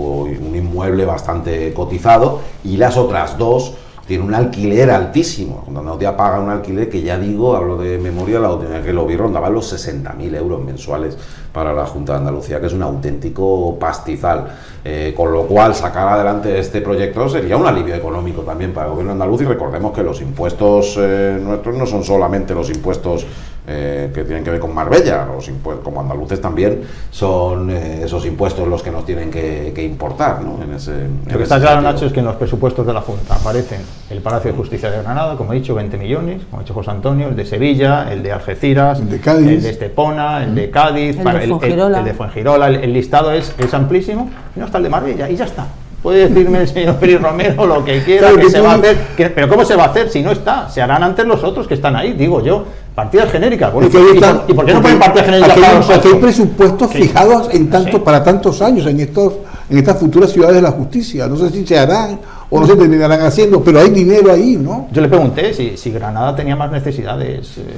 un inmueble bastante cotizado, y las otras dos tiene un alquiler altísimo. Cuando Andalucía paga un alquiler que, ya digo, hablo de memoria, la última vez que lo vi rondaba los sesenta mil euros mensuales para la Junta de Andalucía, que es un auténtico pastizal. Eh, con lo cual, sacar adelante este proyecto sería un alivio económico también para el gobierno andaluz, y recordemos que los impuestos eh, nuestros no son solamente los impuestos eh, que tienen que ver con Marbella, los impuestos como andaluces también son eh, esos impuestos los que nos tienen que, que importar, ¿no? En ese, en Lo que ese está claro, sentido. Nacho, es que en los presupuestos de la Junta aparecen el Palacio de Justicia de Granada, como he dicho, veinte millones, como ha dicho José Antonio, el de Sevilla, el de Algeciras, El de Cádiz. el de Estepona, el de Cádiz, El para- de el, Fuengirola. el de Fuengirola. El, el listado es, es amplísimo, y no está el de Marbella, y ya está. Puede decirme el señor Peri Romero lo que quiera, Claro que que se tú- va a hacer, que- pero ¿cómo se va a hacer si no está? Se harán antes los otros que están ahí, digo yo. Partidas genéricas. Bueno, Es que ahí ¿y, están- por, y por qué no porque ponen partidas genéricas aquí hay- para aquí hay nosotros? presupuestos Sí. fijados en tanto, Sí. para tantos años en estos en estas futuras ciudades de la justicia. No sé si se harán o no se terminarán haciendo, pero hay dinero ahí, ¿no? Yo le pregunté si, si Granada tenía más necesidades, eh,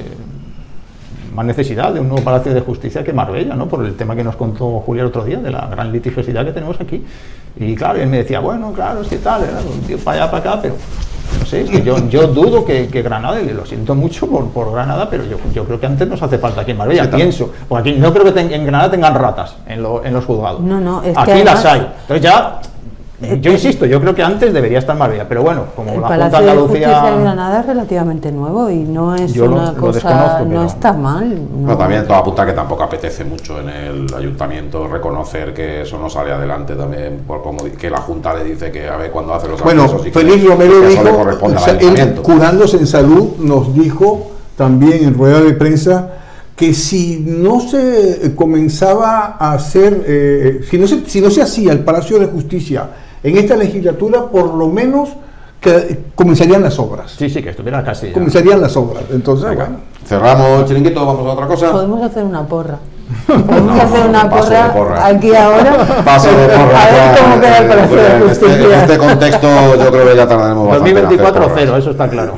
más necesidad de un nuevo Palacio de Justicia que Marbella, ¿no? Por el tema que nos contó Julia el otro día, de la gran litigiosidad que tenemos aquí. Y claro, él me decía, bueno, claro, es que tal, era un tío para allá, para acá, pero no sé, es que yo, yo dudo que, que Granada, y lo siento mucho por, por Granada, pero yo, yo creo que antes nos hace falta aquí en Marbella, Sí, tal. pienso. Porque aquí no creo que ten- en Granada tengan ratas en, lo- en los juzgados. No, no, es que aquí además- las hay. Entonces ya, yo insisto, yo creo que antes debería estar Marbella, pero bueno, como El la Junta Palacio de de Andalucía... Justicia de Granada es relativamente nuevo y no es Yo lo- una lo cosa, desconozco, pero- no está mal. Pero no. también todo apunta que tampoco apetece mucho en el ayuntamiento reconocer que eso no sale adelante también, por como di- que la Junta le dice que a ver cuándo hace los Bueno, accesos y que- Félix Romero que eso dijo, le corresponde o al sea, él, ayuntamiento. curándose en salud, nos dijo también en rueda de prensa que si no se comenzaba a hacer, eh, si, no se, si no se hacía el Palacio de Justicia en esta legislatura, por lo menos que comenzarían las obras. Sí, sí, que estuviera casi ya. Comenzarían las obras. Entonces, Venga, bueno. cerramos el chiringuito, vamos a otra cosa. Podemos hacer una porra. Podemos No, hacer una paso de porra, porra. aquí ahora. Paso de porra. A ver ya, cómo queda el eh, Palacio de en este, en Justicia. este contexto yo creo que ya tardaremos bastante dos mil en hacer veinticuatro porras. cero, eso está claro.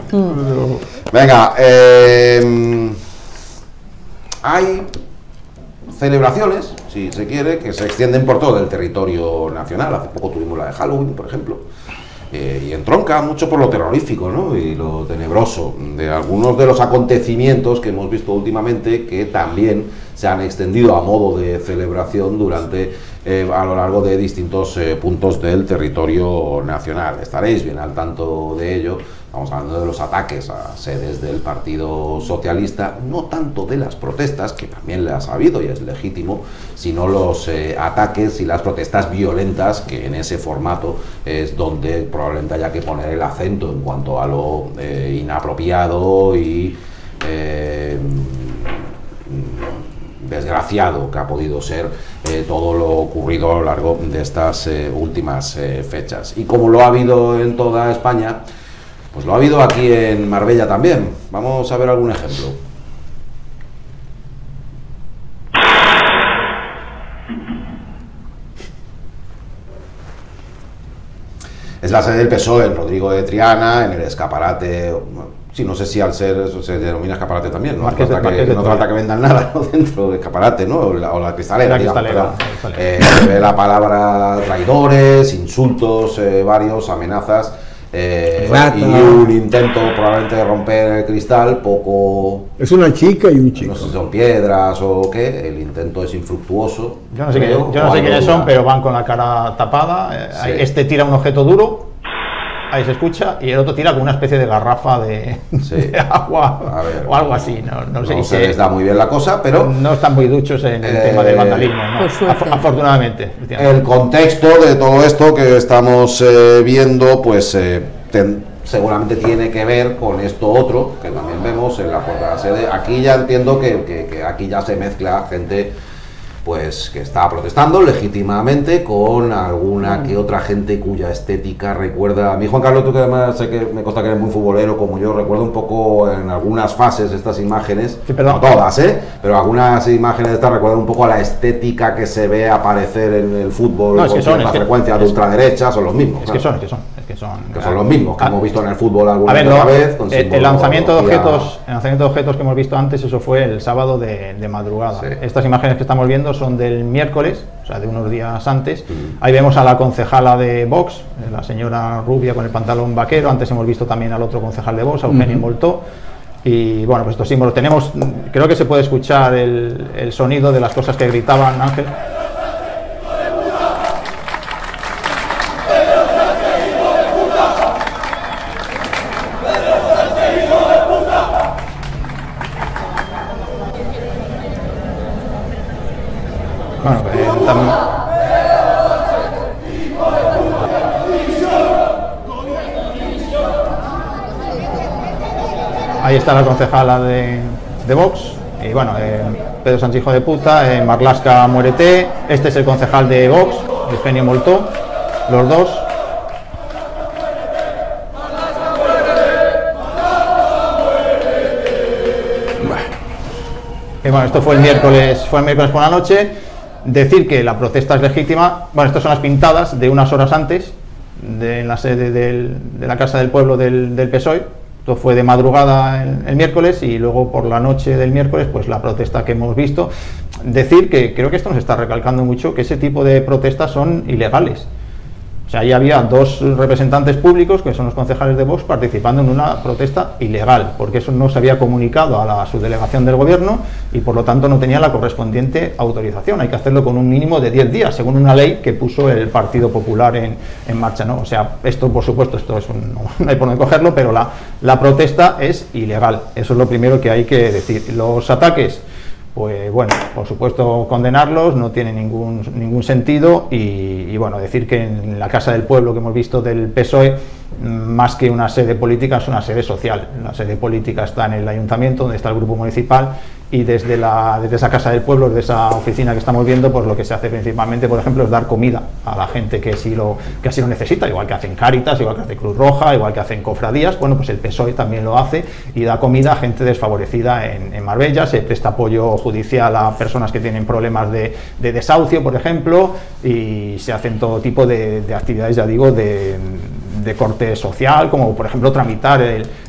Venga, eh, hay celebraciones, si se quiere, que se extienden por todo el territorio nacional. Hace poco tuvimos la de Halloween, por ejemplo. eh, y entronca mucho por lo terrorífico, ¿no? Y lo tenebroso de algunos de los acontecimientos que hemos visto últimamente, que también se han extendido a modo de celebración durante eh, a lo largo de distintos eh, puntos del territorio nacional. Estaréis bien al tanto de ello. Estamos hablando de los ataques a sedes del Partido Socialista, no tanto de las protestas, que también las ha habido y es legítimo, sino los eh, ataques y las protestas violentas, que en ese formato es donde probablemente haya que poner el acento en cuanto a lo eh, inapropiado y eh, desgraciado que ha podido ser eh, todo lo ocurrido a lo largo de estas eh, últimas eh, fechas. Y como lo ha habido en toda España, pues lo ha habido aquí en Marbella también. Vamos a ver algún ejemplo. Es la sede del P S O E en Rodrigo de Triana, en el escaparate. Sí, no sé si al ser eso se denomina escaparate también, no hace falta que, no falta que vendan nada, ¿no? Dentro del escaparate, ¿no? O la, o la cristalera, la digamos, cristalera, pero, la cristalera. Eh, se ve la palabra traidores, insultos eh, varios, amenazas. Eh, y un intento probablemente de romper el cristal, poco... Es una chica y un chico. No sé si son piedras o qué, el intento es infructuoso. Yo no sé, creo, yo no sé quiénes son, pero van con la cara tapada. Sí. Este tira un objeto duro, ahí se escucha, y el otro tira con una especie de garrafa de, sí. de agua ver, o algo así. No, no, sé no si se les da muy bien la cosa, pero... No están muy duchos en el eh, tema del vandalismo, ¿no? Af afortunadamente. El contexto de todo esto que estamos eh, viendo, pues eh, ten, seguramente tiene que ver con esto otro, que también vemos en la puerta de la sede. Aquí ya entiendo que, que, que aquí ya se mezcla gente pues que está protestando legítimamente con alguna que otra gente cuya estética recuerda a mí. Juan Carlos, tú que además sé que me consta que eres muy futbolero como yo, recuerdo un poco en algunas fases estas imágenes, sí, no todas, ¿eh? Pero algunas imágenes de estas recuerdan un poco a la estética que se ve aparecer en el fútbol no, es con que son, cierta es frecuencia que, de ultraderecha, son los mismos. Es claro. que son, es que son, es que son, que son los mismos que a, hemos visto en el fútbol alguna a ver, otra no, vez. Con el, el lanzamiento de objetos, el lanzamiento de objetos que hemos visto antes, eso fue el sábado de, de madrugada. Sí. Estas imágenes que estamos viendo son del miércoles, o sea, de unos días antes. Uh-huh. Ahí vemos a la concejala de Vox, la señora rubia con el pantalón vaquero. Antes hemos visto también al otro concejal de Vox, a Eugenio uh-huh. Moltó. Y bueno, pues estos símbolos tenemos, creo que se puede escuchar el, el sonido de las cosas que gritaban, Ángel. Bueno, eh, también... Ahí está la concejala de, de Vox, y bueno, eh, Pedro Sánchez hijo de puta, eh, Marlaska muérete, este es el concejal de Vox, Eugenio Moltó, los dos. Y bueno, esto fue el miércoles, fue el miércoles por la noche. Decir que la protesta es legítima, bueno, estas son las pintadas de unas horas antes, de, en la sede del, de la Casa del Pueblo del, del P S O E. Esto fue de madrugada el, el miércoles y luego por la noche del miércoles, pues la protesta que hemos visto. Decir que creo que esto nos está recalcando mucho, que ese tipo de protestas son ilegales. O sea, ahí había dos representantes públicos, que son los concejales de Vox, participando en una protesta ilegal, porque eso no se había comunicado a la subdelegación del gobierno y por lo tanto no tenía la correspondiente autorización. Hay que hacerlo con un mínimo de diez días, según una ley que puso el Partido Popular en, en marcha, ¿no? O sea, esto por supuesto, esto es un, no hay por dónde cogerlo, pero la, la protesta es ilegal. Eso es lo primero que hay que decir. Los ataques, pues bueno, por supuesto condenarlos, no tiene ningún, ningún sentido y, y bueno, decir que en la Casa del Pueblo que hemos visto del P S O E, más que una sede política, es una sede social. La sede política está en el ayuntamiento, donde está el grupo municipal, y desde, la, desde esa Casa del Pueblo, desde esa oficina que estamos viendo, pues lo que se hace principalmente, por ejemplo, es dar comida a la gente que así lo, que así lo necesita, igual que hacen Cáritas, igual que hace Cruz Roja, igual que hacen cofradías. Bueno, pues el P S O E también lo hace y da comida a gente desfavorecida en, en Marbella. Se presta apoyo judicial a personas que tienen problemas de, de desahucio, por ejemplo, y se hacen todo tipo de, de actividades, ya digo, de, de corte social, como por ejemplo tramitar el,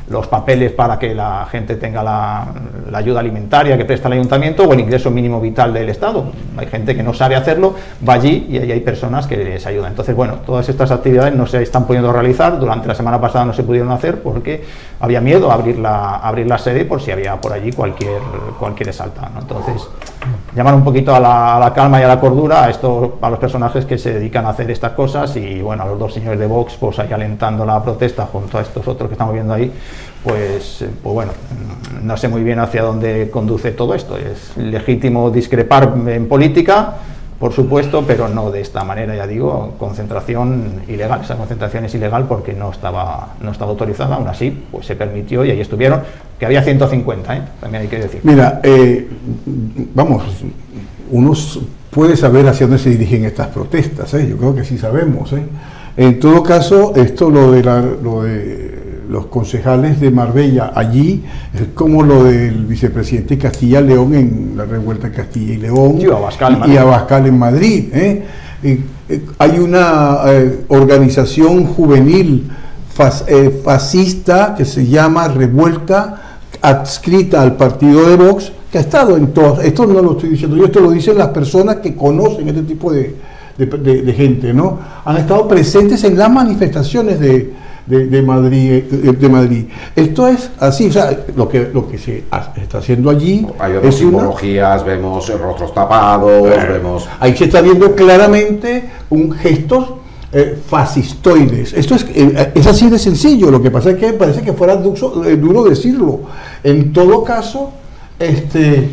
los papeles para que la gente tenga la, la ayuda alimentaria que presta el ayuntamiento o el ingreso mínimo vital del Estado. Hay gente que no sabe hacerlo, va allí y ahí hay personas que les ayudan. Entonces, bueno, todas estas actividades no se están pudiendo realizar. Durante la semana pasada no se pudieron hacer porque había miedo a abrir la, abrir la sede por si había por allí cualquier, cualquier exaltado, ¿no? Entonces, llamar un poquito a la, a la calma y a la cordura a, estos, a los personajes que se dedican a hacer estas cosas y, bueno, a los dos señores de Vox, pues ahí alentando la protesta junto a estos otros que estamos viendo ahí. Pues, pues bueno, no sé muy bien hacia dónde conduce todo esto. Es legítimo discrepar en política, por supuesto, pero no de esta manera, ya digo, concentración ilegal. Esa concentración es ilegal porque no estaba, no estaba autorizada, aún así pues se permitió y ahí estuvieron, que había ciento cincuenta, ¿eh? También hay que decir. Mira, eh, vamos, uno puede saber hacia dónde se dirigen estas protestas, ¿eh? Yo creo que sí sabemos, ¿eh? En todo caso, esto lo de, la, lo de los concejales de Marbella allí es como lo del vicepresidente Castilla y León en la revuelta de Castilla y León sí, Abascal, y, y Abascal en Madrid, ¿eh? Eh, eh, hay una eh, organización juvenil fas, eh, fascista que se llama Revuelta, adscrita al partido de Vox, que ha estado en todas, esto no lo estoy diciendo yo, esto lo dicen las personas que conocen este tipo de, de, de, de gente, ¿no? Han estado presentes en las manifestaciones de De, de Madrid, de Madrid. Esto es así, o sea, lo que lo que se está haciendo allí. Hay otras es simbologías, una... vemos rostros tapados, eh, vemos. Ahí se está viendo claramente un gestos eh, fascistoides. Esto es, eh, es así de sencillo. Lo que pasa es que parece que fuera duxo, eh, duro decirlo. En todo caso, este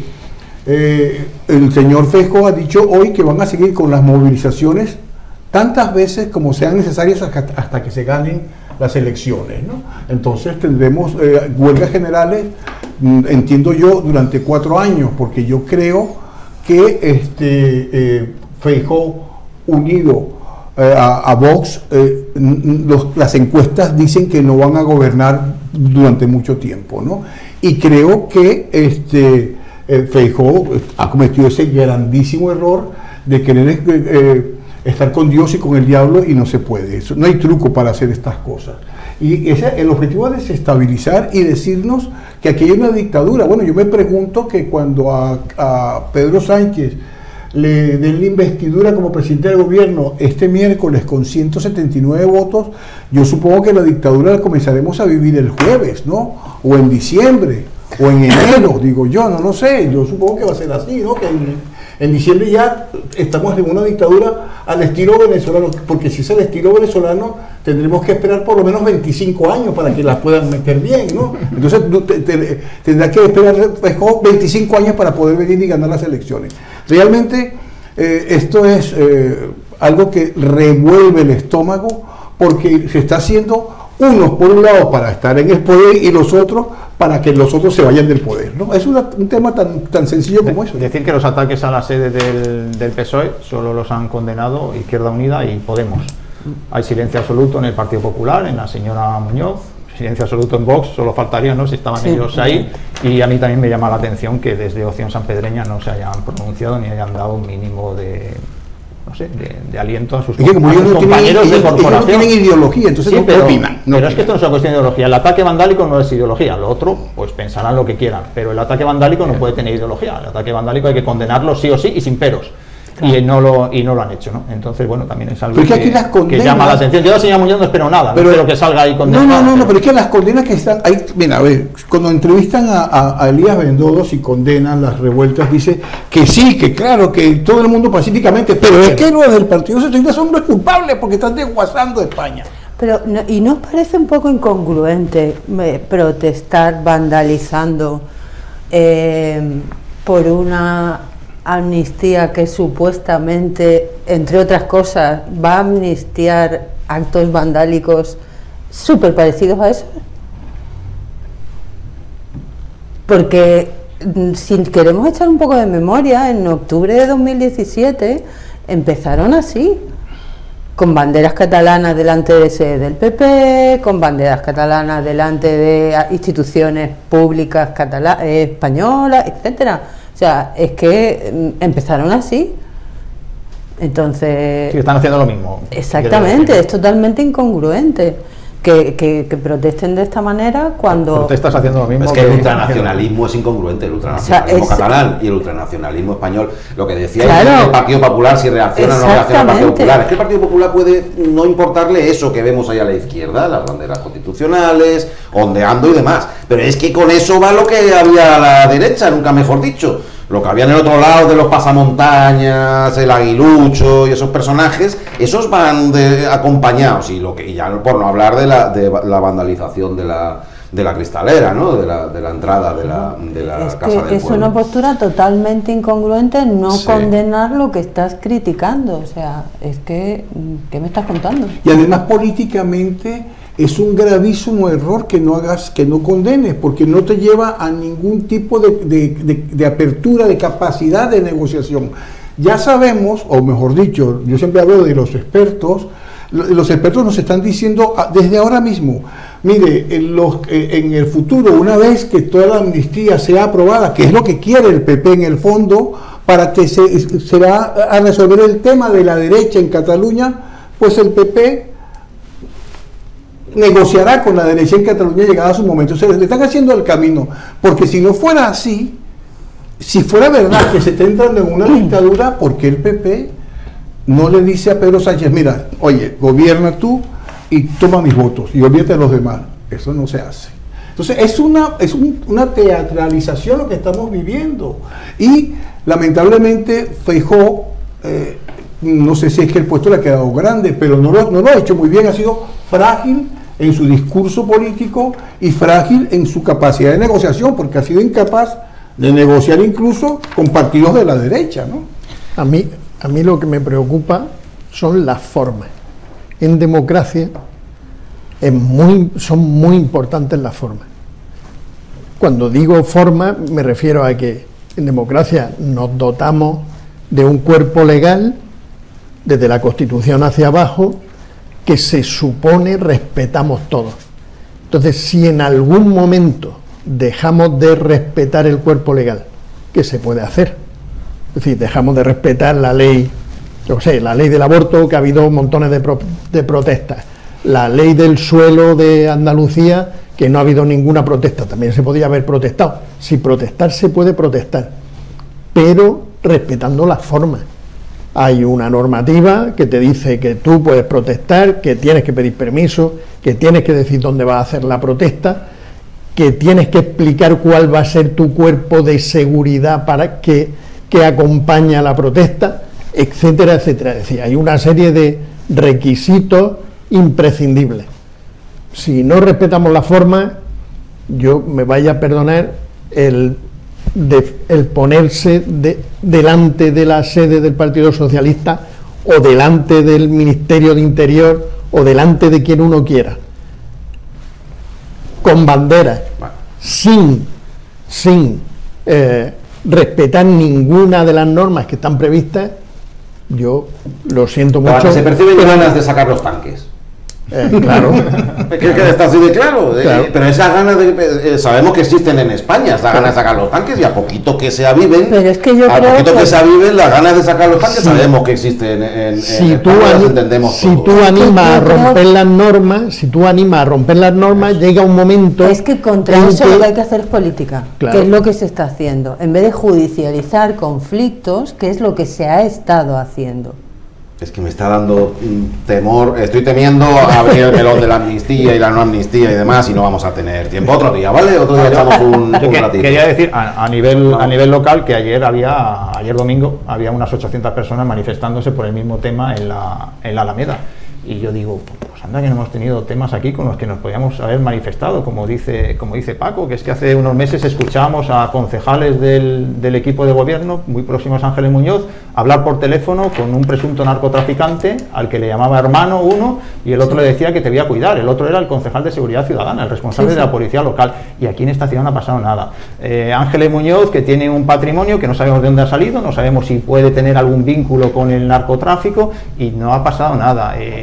eh, el señor Feijóo ha dicho hoy que van a seguir con las movilizaciones tantas veces como sean necesarias hasta, hasta que se ganen las elecciones, ¿no? Entonces tendremos eh, huelgas generales, mm, entiendo yo, durante cuatro años, porque yo creo que este eh, Feijóo unido eh, a, a Vox, eh, los, las encuestas dicen que no van a gobernar durante mucho tiempo, ¿no? Y creo que este eh, Feijóo ha cometido ese grandísimo error de querer eh, eh, estar con Dios y con el diablo, y no se puede. Eso, no hay truco para hacer estas cosas. Y ese, el objetivo es desestabilizar y decirnos que aquí hay una dictadura. Bueno, yo me pregunto que cuando a, a Pedro Sánchez le den la investidura como presidente del gobierno este miércoles con ciento setenta y nueve votos, yo supongo que la dictadura la comenzaremos a vivir el jueves, ¿no? O en diciembre, o en enero, digo yo, no lo sé. Yo supongo que va a ser así, ¿no? Que en, En diciembre ya estamos en una dictadura al estilo venezolano, porque si es el estilo venezolano tendremos que esperar por lo menos veinticinco años para que las puedan meter bien, ¿no? Entonces te, te, tendrá que esperar veinticinco años para poder venir y ganar las elecciones. Realmente eh, esto es eh, algo que revuelve el estómago, porque se está haciendo unos por un lado para estar en el poder y los otros para que los otros se vayan del poder, ¿no? Es una, un tema tan, tan sencillo como eso. Decir que los ataques a la sede del, del P S O E solo los han condenado Izquierda Unida y Podemos. Hay silencio absoluto en el Partido Popular, en la señora Muñoz, silencio absoluto en Vox, solo faltaría, ¿no?, si estaban sí. ellos ahí. Y a mí también me llama la atención que desde Opción Sanpedreña no se hayan pronunciado ni hayan dado un mínimo de... no sé, de, de aliento a sus, es que como a sus no compañeros tienen, de corporación. Ellos no tienen ideología, entonces sí, no pero, opinan. No pero opinan. Es que esto no es una cuestión de ideología. El ataque vandálico no es ideología. Lo otro, pues pensarán lo que quieran. Pero el ataque vandálico no puede tener ideología. El ataque vandálico hay que condenarlo sí o sí y sin peros. Claro. Y no lo y no lo han hecho, ¿no? Entonces, bueno, también es algo que, que, que llama la atención. Yo a la señora Muñoz no espero nada, pero, no espero que salga ahí condenado. No, no, no, no, pero es que las condenas que están ahí, mira, a ver, cuando entrevistan a, a, a Elías Bendodos y condenan las revueltas, dice que sí, que claro, que todo el mundo pacíficamente, pero es que los del Partido Socialista son los culpables porque están desguazando España. Pero, no, ¿y no os parece un poco incongruente eh, protestar vandalizando eh, por una amnistía que supuestamente, entre otras cosas, va a amnistiar actos vandálicos súper parecidos a eso? Porque si queremos echar un poco de memoria, en octubre de dos mil diecisiete empezaron así, con banderas catalanas delante de sede del P P, con banderas catalanas delante de instituciones públicas catalanas, españolas, etcétera. O sea, es que empezaron así. Entonces... Sí, están haciendo lo mismo. Exactamente, es totalmente incongruente. Que, que, que protesten de esta manera cuando... Protestas haciendo lo mismo. Es que, que el ultranacionalismo es incongruente, el ultranacionalismo, o sea, es... catalán y el ultranacionalismo español. Lo que decía claro. el Partido Popular, si reacciona o no reacciona el Partido Popular. Es que el Partido Popular puede no importarle eso que vemos ahí a la izquierda, las banderas constitucionales, ondeando y demás. Pero es que con eso va lo que había a la derecha, nunca mejor dicho. Lo que había en el otro lado de los pasamontañas, el aguilucho y esos personajes, esos van de, acompañados, y lo que y ya por no hablar de la, de la vandalización de la, de la cristalera, ¿no? de, la, de la entrada de la, de la es Casa que del es Pueblo. Una postura totalmente incongruente no sí. condenar lo que estás criticando, o sea, es que, ¿qué me estás contando? Y además políticamente es un gravísimo error que no hagas, que no condenes, porque no te lleva a ningún tipo de, de, de, de apertura, de capacidad de negociación. Ya sabemos, o mejor dicho, yo siempre hablo de los expertos, los expertos nos están diciendo desde ahora mismo, mire, en, los, en el futuro, una vez que toda la amnistía sea aprobada, que es lo que quiere el P P en el fondo, para que se, se va a resolver el tema de la derecha en Cataluña, pues el P P negociará con la derecha en Cataluña llegada a su momento. O sea, le están haciendo el camino, porque si no fuera así, si fuera verdad que se está entrando en una dictadura, ¿por qué el P P no le dice a Pedro Sánchez, mira, oye, gobierna tú y toma mis votos y olvídate de los demás? Eso no se hace. Entonces es una, es un, una teatralización lo que estamos viviendo, y lamentablemente Feijóo, eh, no sé si es que el puesto le ha quedado grande, pero no lo, no lo ha hecho muy bien, ha sido frágil en su discurso político y frágil en su capacidad de negociación, porque ha sido incapaz de negociar incluso con partidos de la derecha, ¿no? A mí, a mí lo que me preocupa son las formas. En democracia es muy, son muy importantes las formas. Cuando digo forma me refiero a que en democracia nos dotamos de un cuerpo legal desde la Constitución hacia abajo que se supone respetamos todos. Entonces, si en algún momento dejamos de respetar el cuerpo legal, ¿qué se puede hacer? Es decir, dejamos de respetar la ley, yo sé, la ley del aborto, que ha habido montones de, pro, de protestas, la ley del suelo de Andalucía, que no ha habido ninguna protesta, también se podía haber protestado. Si protestar se puede protestar, pero respetando las formas. Hay una normativa que te dice que tú puedes protestar, que tienes que pedir permiso, que tienes que decir dónde vas a hacer la protesta, que tienes que explicar cuál va a ser tu cuerpo de seguridad para que, que acompaña la protesta, etcétera, etcétera. Es decir, hay una serie de requisitos imprescindibles. Si no respetamos la forma, yo me vaya a perdonar el... De, el ponerse de, delante de la sede del Partido Socialista o delante del Ministerio de Interior o delante de quien uno quiera con banderas sin, sin eh, respetar ninguna de las normas que están previstas, yo lo siento mucho. Para que se perciben ganas de sacar los tanques. Eh, claro, es que, que está así de claro, eh, claro. Pero esas ganas de, eh, sabemos que existen en España, esas ganas de sacar los tanques, y a poquito que se aviven, pero es que yo a creo poquito que, que se aviven las ganas de sacar los tanques, sí. sabemos que existen en, en, si en tú España, las anim, entendemos si todos. tú animas a romper las normas, si tú animas a romper las normas, llega un momento. Es que contra eso que... lo que hay que hacer es política, claro. que es lo que se está haciendo, en vez de judicializar conflictos, que es lo que se ha estado haciendo. Es que me está dando mm, temor, estoy temiendo abrir el melón de la amnistía y la no amnistía y demás, y no vamos a tener tiempo. Otro día, ¿vale? Otro día echamos un, un que, ratito. Quería decir, a, a, nivel, a nivel local, que ayer había, ayer domingo, había unas ochocientas personas manifestándose por el mismo tema en la, en la Alameda. Y yo digo, pues anda que no hemos tenido temas aquí con los que nos podíamos haber manifestado, como dice, como dice Paco, que es que hace unos meses escuchábamos a concejales del, del equipo de gobierno, muy próximos a Ángeles Muñoz, hablar por teléfono con un presunto narcotraficante al que le llamaba hermano uno, y el otro le decía que te voy a cuidar. El otro era el concejal de Seguridad Ciudadana, el responsable sí, sí. de la policía local. Y aquí en esta ciudad no ha pasado nada. Eh, Ángeles Muñoz, que tiene un patrimonio que no sabemos de dónde ha salido, no sabemos si puede tener algún vínculo con el narcotráfico, y no ha pasado nada. Eh,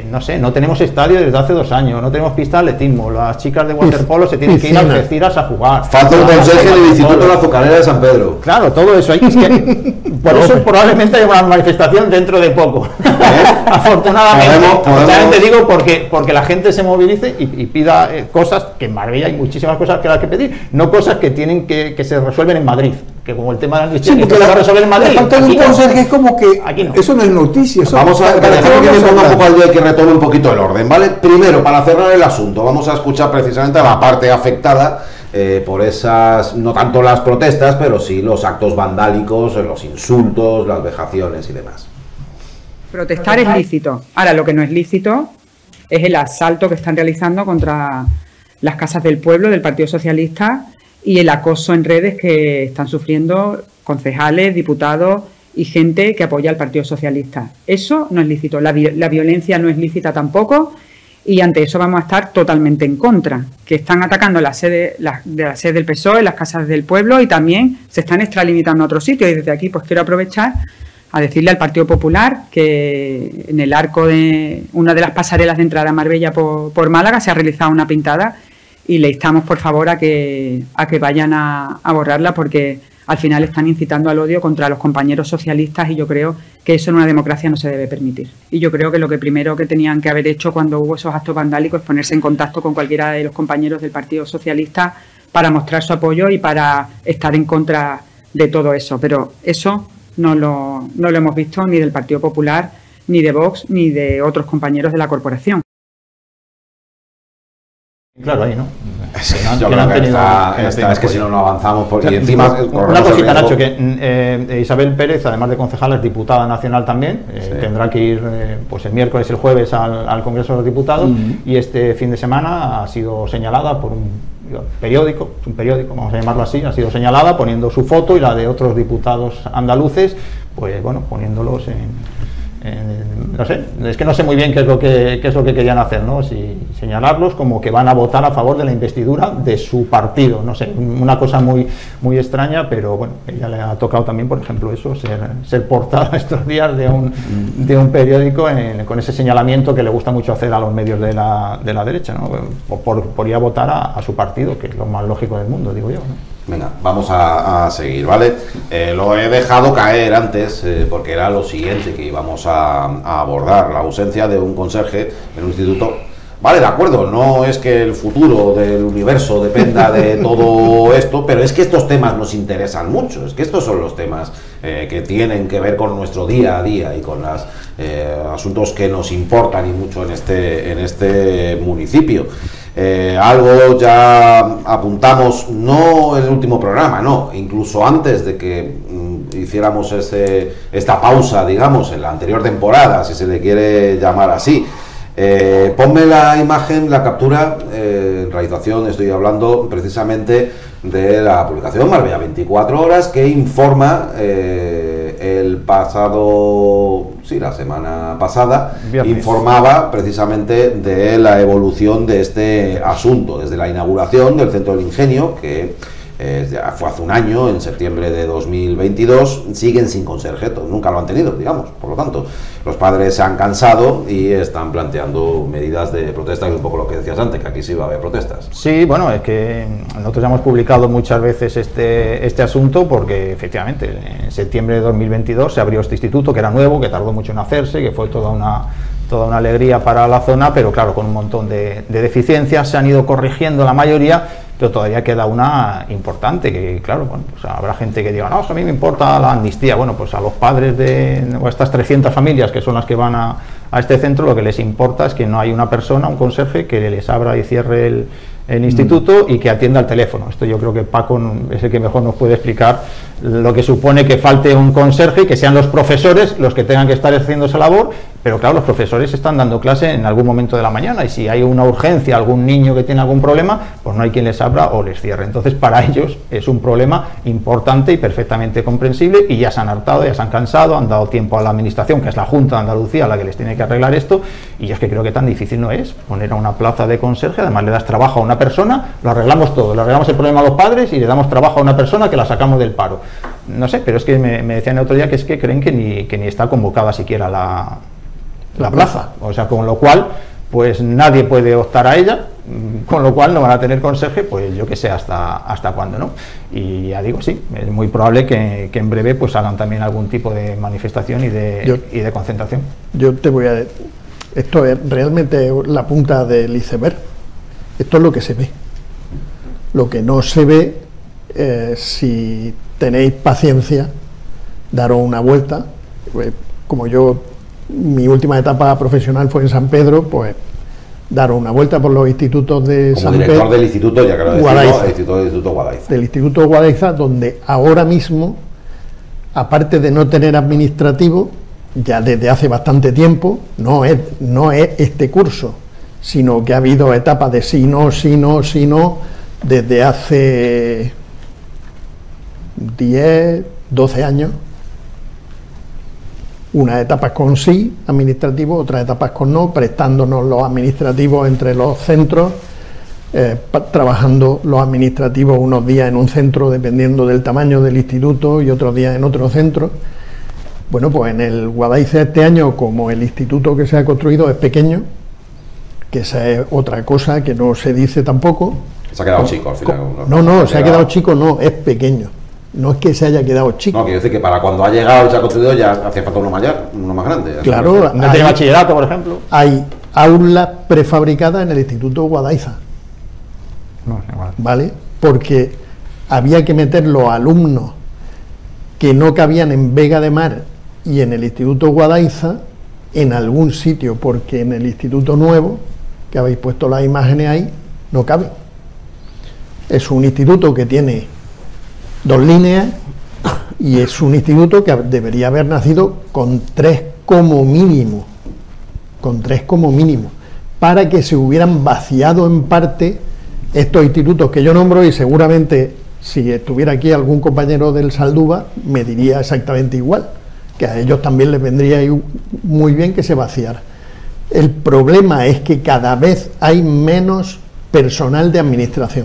no sé, no tenemos estadio desde hace dos años, no tenemos pista de atletismo, las chicas de waterpolo se tienen que ir a Algeciras a jugar. Falta un conserje del Instituto de la Azucarera de San Pedro. Claro, todo eso. Hay, es que, por eso probablemente haya una manifestación dentro de poco. ¿Eh? Afortunadamente, podemos, podemos. Afortunadamente digo porque, porque la gente se movilice y, y pida eh, cosas, que en Marbella hay muchísimas cosas que hay que pedir, no cosas que tienen que, que se resuelven en Madrid. Que como el tema de la amnistía, sí, que se va a resolver en Madrid. La falta de un conserje es como que aquí no. Eso no es noticia. Eso vamos a dejar que me ponga un poco al día y que retome un poquito el orden, ¿vale? Primero, para cerrar el asunto, vamos a escuchar precisamente a la parte afectada eh, por esas, no tanto las protestas, pero sí los actos vandálicos, los insultos, las vejaciones y demás. Protestar es lícito. Ahora, lo que no es lícito es el asalto que están realizando contra las casas del pueblo, del Partido Socialista, y el acoso en redes que están sufriendo concejales, diputados y gente que apoya al Partido Socialista. Eso no es lícito. La, la violencia no es lícita tampoco, y ante eso vamos a estar totalmente en contra. Que están atacando la sede, la, de la sede del P S O E, las casas del pueblo, y también se están extralimitando a otros sitios. Y desde aquí pues quiero aprovechar a decirle al Partido Popular que en el arco de una de las pasarelas de entrada a Marbella por, por Málaga se ha realizado una pintada, y le instamos por favor a que, a que vayan a, a borrarla, porque al final están incitando al odio contra los compañeros socialistas, y yo creo que eso en una democracia no se debe permitir. Y yo creo que lo que primero que tenían que haber hecho cuando hubo esos actos vandálicos es ponerse en contacto con cualquiera de los compañeros del Partido Socialista para mostrar su apoyo y para estar en contra de todo eso. Pero eso no lo, no lo hemos visto ni del Partido Popular, ni de Vox, ni de otros compañeros de la corporación. Claro, ahí, ¿no? Es que no, yo creo que tenido, está, que está, es que si no, no avanzamos. Porque o sea, encima, una cosita, Nacho, que eh, Isabel Pérez, además de concejala, es diputada nacional también. Eh, sí. Tendrá que ir eh, pues el miércoles y el jueves al, al Congreso de los Diputados. Uh-huh. Y este fin de semana ha sido señalada por un periódico, un periódico, vamos a llamarlo así, ha sido señalada poniendo su foto y la de otros diputados andaluces, pues bueno, poniéndolos en... Eh, no sé, es que no sé muy bien qué es lo que, qué es lo que querían hacer, ¿no? Si señalarlos como que van a votar a favor de la investidura de su partido, no sé, una cosa muy, muy extraña, pero bueno, ella le ha tocado también, por ejemplo, eso, ser, ser portada estos días de un, de un periódico en, con ese señalamiento que le gusta mucho hacer a los medios de la, de la derecha, ¿no? Por, por ir a votar a, a su partido, que es lo más lógico del mundo, digo yo, ¿no? Venga, vamos a, a seguir, ¿vale? Eh, lo he dejado caer antes eh, porque era lo siguiente que íbamos a, a abordar, la ausencia de un conserje en un instituto. Vale, de acuerdo, no es que el futuro del universo dependa de todo esto, pero es que estos temas nos interesan mucho, es que estos son los temas eh, que tienen que ver con nuestro día a día y con los eh, asuntos que nos importan y mucho en este, en este municipio. Eh, algo ya apuntamos, no en el último programa, no, incluso antes de que mm, hiciéramos ese, esta pausa, digamos, en la anterior temporada, si se le quiere llamar así. Eh, ponme la imagen, la captura, eh, en realización estoy hablando precisamente de la publicación Marbella veinticuatro horas, que informa eh, el pasado, sí, la semana pasada, Viernes. informaba precisamente de la evolución de este asunto, desde la inauguración del Centro del Ingenio, que eh, ya fue hace un año, en septiembre de dos mil veintidós, siguen sin conserje, nunca lo han tenido, digamos, por lo tanto, los padres se han cansado y están planteando medidas de protesta, y un poco lo que decías antes, que aquí sí va a haber protestas. Sí, bueno, es que nosotros ya hemos publicado muchas veces este, este asunto porque efectivamente en septiembre de dos mil veintidós se abrió este instituto, que era nuevo, que tardó mucho en hacerse, que fue toda una, toda una alegría para la zona, pero claro, con un montón de, de deficiencias, se han ido corrigiendo la mayoría, pero todavía queda una importante, que claro, bueno, pues habrá gente que diga, no, a mí me importa la amnistía. Bueno, pues a los padres de o estas trescientas familias que son las que van a, a este centro, lo que les importa es que no hay una persona, un conserje, que les abra y cierre el, el instituto y que atienda el teléfono. Esto yo creo que Paco es el que mejor nos puede explicar lo que supone que falte un conserje y que sean los profesores los que tengan que estar haciendo esa labor, pero claro, los profesores están dando clase en algún momento de la mañana y si hay una urgencia, algún niño que tiene algún problema, pues no hay quien les abra o les cierre. Entonces para ellos es un problema importante y perfectamente comprensible, y ya se han hartado, ya se han cansado, han dado tiempo a la administración, que es la Junta de Andalucía la que les tiene que arreglar esto, y yo es que creo que tan difícil no es poner a una plaza de conserje. Además le das trabajo a una persona, lo arreglamos todo, le arreglamos el problema a los padres y le damos trabajo a una persona que la sacamos del paro. No sé, pero es que me, me decían el otro día que es que creen que ni, que ni está convocada siquiera la, la plaza. O sea, con lo cual, pues nadie puede optar a ella, con lo cual no van a tener conserje, pues yo que sé hasta hasta cuándo, ¿no? Y ya digo, sí, es muy probable que, que en breve pues hagan también algún tipo de manifestación y de, yo, y de concentración. Yo te voy a... Esto es realmente la punta del iceberg. Esto es lo que se ve. Lo que no se ve, eh, si tenéis paciencia, daros una vuelta. Pues, como yo, mi última etapa profesional fue en San Pedro, pues daros una vuelta por los institutos de Como San director Pedro, del instituto, ya que lo decimos, Guadaiza. el instituto, del instituto Guadaiza. Del Instituto Guadaiza, donde ahora mismo, aparte de no tener administrativo, ya desde hace bastante tiempo, no es, no es este curso, sino que ha habido etapas de sí, no, sí, no, sí, no, desde hace diez, doce años. Unas etapas con sí administrativo, otras etapas con no, prestándonos los administrativos entre los centros, eh, trabajando los administrativos unos días en un centro dependiendo del tamaño del instituto y otros días en otro centro. Bueno, pues en el Guadaiza este año, como el instituto que se ha construido es pequeño, que esa es otra cosa que no se dice tampoco. Se ha quedado chico al final. No, no, se ha quedado chico, no, es pequeño. No es que se haya quedado chico. No, quiero decir que para cuando ha llegado y se ha construido ya hacía falta uno mayor, uno más grande. Claro, no tiene bachillerato, por ejemplo. Hay aulas prefabricadas en el Instituto Guadaiza. No, igual. ¿Vale? Porque había que meter los alumnos que no cabían en Vega de Mar y en el Instituto Guadaiza en algún sitio, porque en el Instituto Nuevo, que habéis puesto las imágenes ahí, no cabe. Es un instituto que tiene dos líneas y es un instituto que debería haber nacido con tres como mínimo, con tres como mínimo, para que se hubieran vaciado en parte estos institutos que yo nombro, y seguramente si estuviera aquí algún compañero del Saldúa me diría exactamente igual, que a ellos también les vendría muy bien que se vaciara. El problema es que cada vez hay menos personal de administración,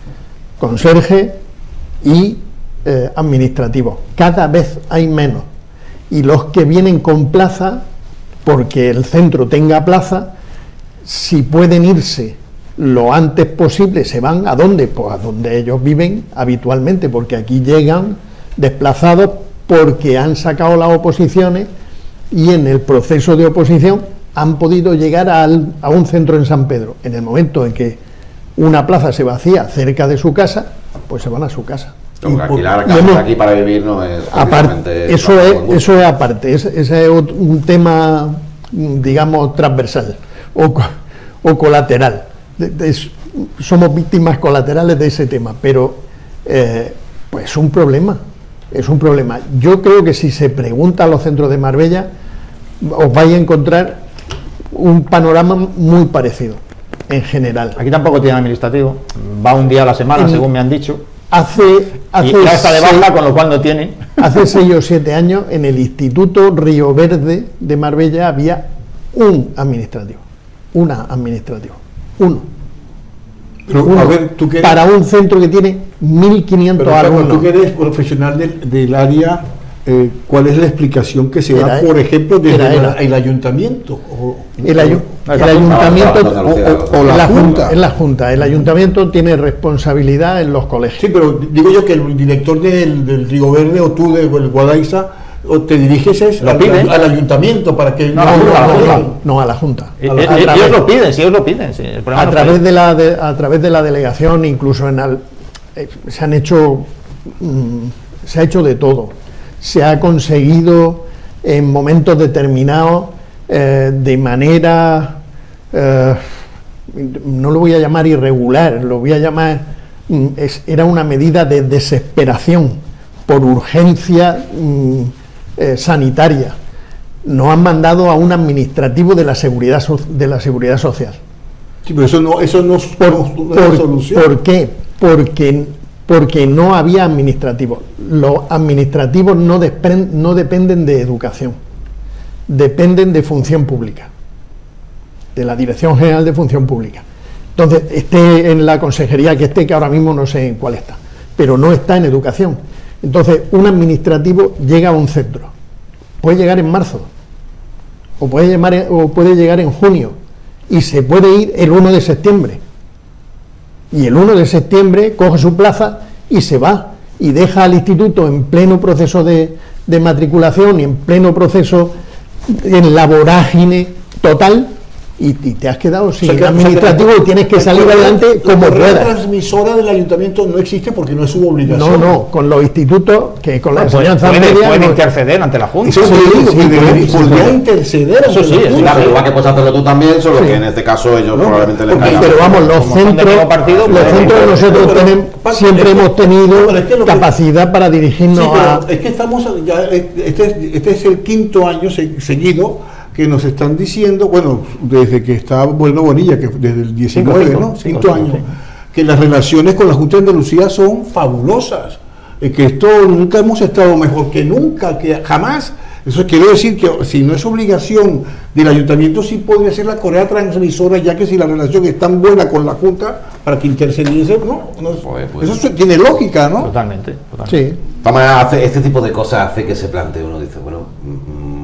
conserje y eh, administrativo, cada vez hay menos, y los que vienen con plaza, porque el centro tenga plaza, si pueden irse lo antes posible, se van ¿a dónde? Pues a donde ellos viven habitualmente, porque aquí llegan desplazados porque han sacado las oposiciones y en el proceso de oposición han podido llegar al, a un centro en San Pedro. En el momento en que una plaza se vacía cerca de su casa, pues se van a su casa. Tengo que alquilar casa aquí para vivir no es aparte, eso es eso es aparte, ese, ese es un tema, digamos, transversal o, o colateral. De, de, somos víctimas colaterales de ese tema, pero eh, pues es un problema, es un problema. Yo creo que si se pregunta a los centros de Marbella, os vais a encontrar un panorama muy parecido, en general. Aquí tampoco tiene administrativo, va un día a la semana, en, según me han dicho. Hace, hace y ya está de baja, con lo cual no tiene. Hace seis o siete años, en el Instituto Río Verde de Marbella había un administrativo, una administrativa. Uno. Pero, Uno. A ver, ¿tú qué eres? Para un centro que tiene mil quinientos alumnos. Tú que eres profesional del, del área, eh, ¿cuál es la explicación que se Era, da, por ejemplo, desde era, era. La, el ayuntamiento? O, el, ayu o, el ayuntamiento o, o, o, o la, la junta. En la junta. El ayuntamiento tiene responsabilidad en los colegios. Sí, pero digo yo que el director del, del Río Verde o tú del Guadaiza o te diriges es lo al, piden. al ayuntamiento para que no, no, no, a la junta, no a la junta. Eh, a la, eh, a ellos través, lo piden, si ellos lo piden. Sí, el a no través de la de, a través de la delegación, incluso en al, eh, se han hecho mmm, se ha hecho de todo. Se ha conseguido en momentos determinados eh, de manera eh, no lo voy a llamar irregular, lo voy a llamar mm, es, era una medida de desesperación por urgencia mm, Eh, sanitaria. Nos han mandado a un administrativo de la seguridad so de la seguridad social. Sí, pero eso no, eso no es por, una por, solución. ¿Por qué? Porque, porque no había administrativos. Los administrativos no, no dependen de educación, dependen de función pública, de la Dirección General de Función Pública. Entonces, esté en la consejería que esté, que ahora mismo no sé en cuál está, pero no está en educación. Entonces, un administrativo llega a un centro, puede llegar en marzo, o puede, llamar, o puede llegar en junio, y se puede ir el uno de septiembre. Y el uno de septiembre coge su plaza y se va, y deja al instituto en pleno proceso de, de matriculación y en pleno proceso en la vorágine total, y, y te has quedado sin O sea, que- administrativo o sea, que- y tienes que la salir correa- adelante la como correa puedas. transmisora del ayuntamiento no existe porque no es su obligación. No, no, con los institutos, que con la enseñanza Pueden, media... pueden no- interceder ante la Junta. Eso es lo que digo, sí, que sí, debería- sí, sí, podría sí. interceder Eso ante sí, la es Junta. Claro, igual que puedes hacerlo tú también, solo Sí. que en este caso ellos No, probablemente les porque- caigan. Pero vamos, los Como son del centros, mismo partido, los pueden centros intervenir. nosotros Pero, tenemos, Paco, siempre es que- hemos tenido pero es que lo que- capacidad para dirigirnos Sí, pero a... es que estamos, ya, este, es, este es el quinto año se- seguido que nos están diciendo, bueno, desde que está Bueno Bonilla, que desde el diecinueve, Cinco, ¿no? cinco, Quinto cinco, año, sí. que las relaciones con la Junta de Andalucía son fabulosas, eh, que esto nunca hemos estado mejor que nunca, que jamás. Eso quiere decir que si no es obligación del ayuntamiento, sí podría ser la correa transmisora, ya que si la relación es tan buena con la Junta para que intercediese, no, no Pues, pues. eso tiene lógica, ¿no? Totalmente. totalmente. Sí, Toma, hace- este tipo de cosas hace que se plantee, uno dice, bueno, mm,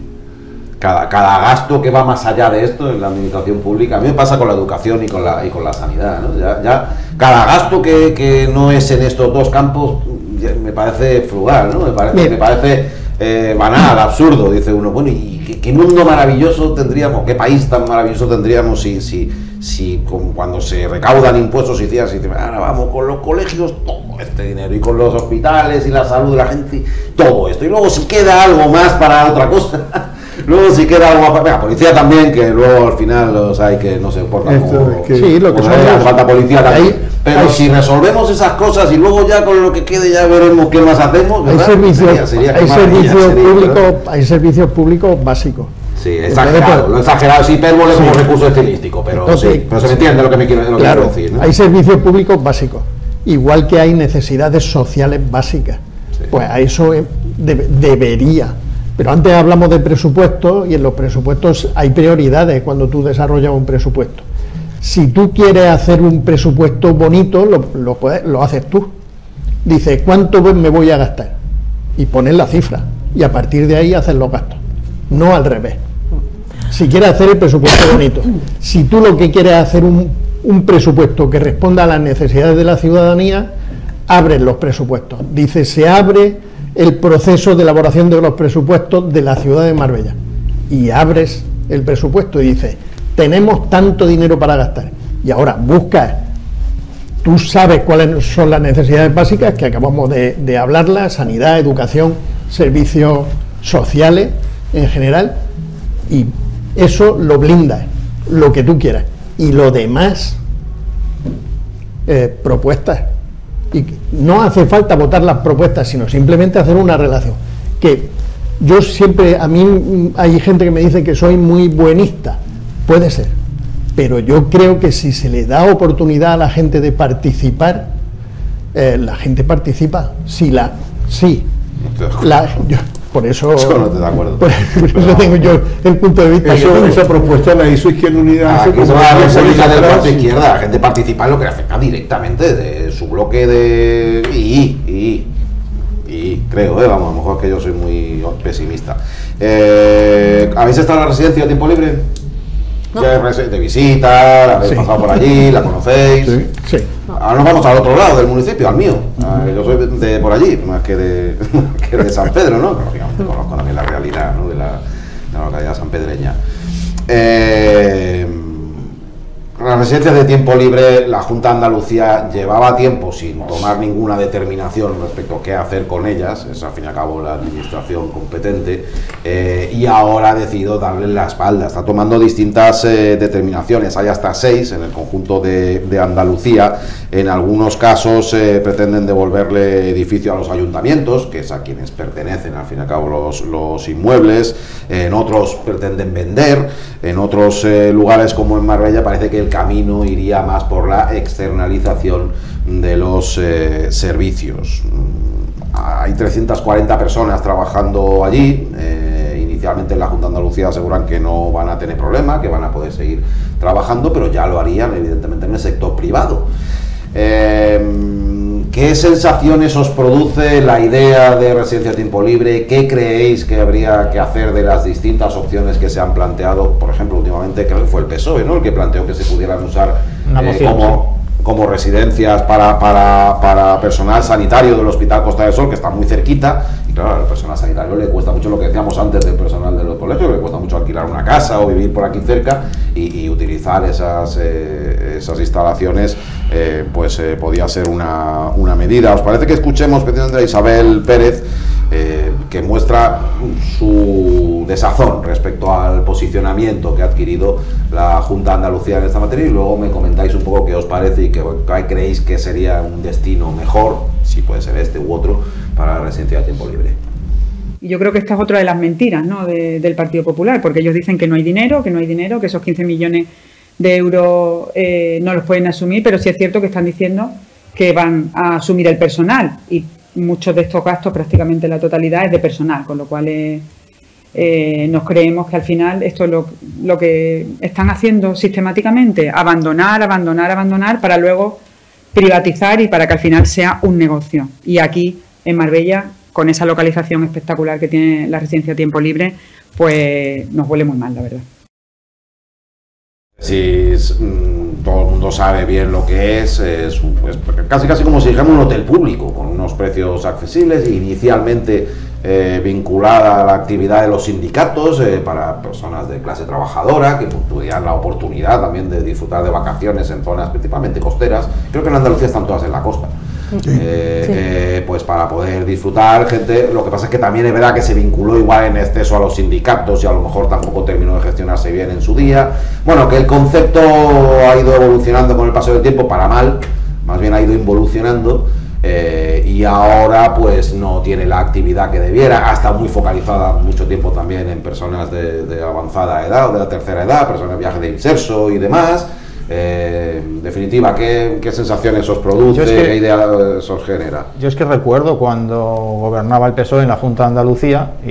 cada, cada gasto que va más allá de esto en la administración pública, a mí me pasa con la educación y con la, y con la sanidad, ¿no? Ya, ya cada gasto que, que no es en estos dos campos ya me parece frugal, ¿no? Me parece, Bien. me parece eh, banal, absurdo, dice uno, bueno, ¿y qué, qué mundo maravilloso tendríamos, qué país tan maravilloso tendríamos si, si, si con- cuando se recaudan impuestos y decías, y te- ahora vamos con los colegios, todo este dinero, y con los hospitales y la salud de la gente, todo esto, y luego si queda algo más para otra cosa, luego si queda algo más para la policía también, que luego al final los hay que no se portan Esto como... es que- sí, lo que como son hace los- falta policía también. hay- Pero hay- si resolvemos esas cosas y luego ya con lo que quede ya veremos qué más hacemos, hay ¿verdad? servicios, Sería- sería qué hay maravilla servicios sería, públicos, ¿verdad? hay servicios públicos básicos. Sí, Entonces, exagerado, pues, lo exagerado es hipérbole como sí. recurso estilístico, pero Entonces, sí, pero se me entiende lo que me quiero, lo que Claro, quiero decir, ¿no? hay servicios públicos básicos, igual que hay necesidades sociales básicas. Sí. Pues a eso eh, debe- debería. Pero antes hablamos de presupuestos y en los presupuestos hay prioridades cuando tú desarrollas un presupuesto. Si tú quieres hacer un presupuesto bonito, lo, lo, puedes- lo haces tú. Dices, ¿cuánto me voy a gastar? Y pones la cifra. Y a partir de ahí haces los gastos. No al revés. Si quieres hacer el presupuesto bonito, si tú lo que quieres es hacer un, un presupuesto que responda a las necesidades de la ciudadanía, abres los presupuestos. Dice, se abre el proceso de elaboración de los presupuestos de la ciudad de Marbella. Y abres el presupuesto y dices, tenemos tanto dinero para gastar. Y ahora buscas, tú sabes cuáles son las necesidades básicas que acabamos de, de hablarlas, sanidad, educación, servicios sociales en general, y eso lo blindas, lo que tú quieras. Y lo demás, eh, propuestas. Y no hace falta votar las propuestas, sino simplemente hacer una relación. Que yo siempre, a mí mm, hay gente que me dice que soy muy buenista, puede ser, pero yo creo que si se le da oportunidad a la gente de participar, eh, la gente participa. Si la, sí, No estoy de acuerdo. la, yo- por eso, Yo no estoy de acuerdo. por, por eso tengo yo el punto de vista. que Eso, tengo. esa propuesta la hizo Izquierda Unida hace Aquí se como va a diez la años política del atrás. partido izquierda, la gente participa en lo que le afecta directamente de su bloque de... Y, y, y creo, eh, vamos, a lo mejor es que yo soy muy pesimista. Eh, ¿Habéis estado en la residencia de tiempo libre? No. Ya de de visita, habéis Sí. pasado por allí, la conocéis. Sí. Sí. Ahora nos vamos al otro lado del municipio, al mío. Ah, yo soy de, de por allí, más que de, que de San Pedro, ¿no? Pero lógicamente conozco también la realidad, ¿no? de, la, de la localidad sanpedreña. Eh, las residencias de tiempo libre, la Junta de Andalucía llevaba tiempo sin tomar ninguna determinación respecto a qué hacer con ellas, es al fin y al cabo la administración competente, eh, y ahora ha decidido darle la espalda, está tomando distintas eh, determinaciones, hay hasta seis en el conjunto de, de Andalucía, en algunos casos eh, pretenden devolverle edificio a los ayuntamientos, que es a quienes pertenecen al fin y al cabo los, los inmuebles, en otros pretenden vender, en otros eh, lugares como en Marbella parece que el camino iría más por la externalización de los eh, servicios. Mm, Hay trescientas cuarenta personas trabajando allí, eh, inicialmente en la Junta de Andalucía aseguran que no van a tener problema, que van a poder seguir trabajando, pero ya lo harían evidentemente en el sector privado. Eh, ¿qué sensaciones os produce la idea de residencia a tiempo libre? ¿Qué creéis que habría que hacer de las distintas opciones que se han planteado? Por ejemplo, últimamente creo que fue el P S O E, ¿no?, el que planteó que se pudieran usar Una eh, moción, como, como residencias para, para, para personal sanitario del Hospital Costa del Sol, que está muy cerquita. Y claro, al personal sanitario le cuesta mucho, lo que decíamos antes del personal de los colegios, le cuesta mucho alquilar una casa o vivir por aquí cerca, y, y utilizar esas, eh, esas instalaciones eh, pues eh, podía ser una, una medida. ¿Os parece que escuchemos precisamente a Isabel Pérez, eh, que muestra su desazón respecto al posicionamiento que ha adquirido la Junta de Andalucía en esta materia, y luego me comentáis un poco qué os parece y qué creéis que sería un destino mejor, si puede ser este u otro, para la residencia de tiempo libre? Y yo creo que esta es otra de las mentiras, ¿no?, de, del Partido Popular, porque ellos dicen que no hay dinero, que no hay dinero, que esos quince millones de euros eh, no los pueden asumir, pero sí es cierto que están diciendo que van a asumir el personal, y muchos de estos gastos, prácticamente la totalidad, es de personal, con lo cual eh, eh, nos creemos que al final esto es lo, lo que están haciendo sistemáticamente, abandonar, abandonar, abandonar, para luego privatizar y para que al final sea un negocio. Y aquí, en Marbella, con esa localización espectacular que tiene la residencia a tiempo libre, pues nos huele muy mal, la verdad. Si mmm, todo el mundo sabe bien lo que es, es, es casi casi como si dijéramos un hotel público, con unos precios accesibles, inicialmente eh, vinculada a la actividad de los sindicatos eh, para personas de clase trabajadora, que tuvieran la oportunidad también de disfrutar de vacaciones en zonas principalmente costeras. Creo que en Andalucía están todas en la costa. Sí. Eh, sí. eh, pues para poder disfrutar, gente. Lo que pasa es que también es verdad que se vinculó igual en exceso a los sindicatos y a lo mejor tampoco terminó de gestionarse bien en su día. Bueno, que el concepto ha ido evolucionando con el paso del tiempo, para mal, más bien ha ido involucionando, eh, y ahora pues no tiene la actividad que debiera. Ha estado muy focalizada mucho tiempo también en personas de, de avanzada edad o de la tercera edad, personas de viaje de inserso y demás. Eh, en definitiva, ¿qué, qué sensaciones os produce? Es que, ¿qué idea os genera? Yo es que recuerdo cuando gobernaba el P S O E en la Junta de Andalucía y,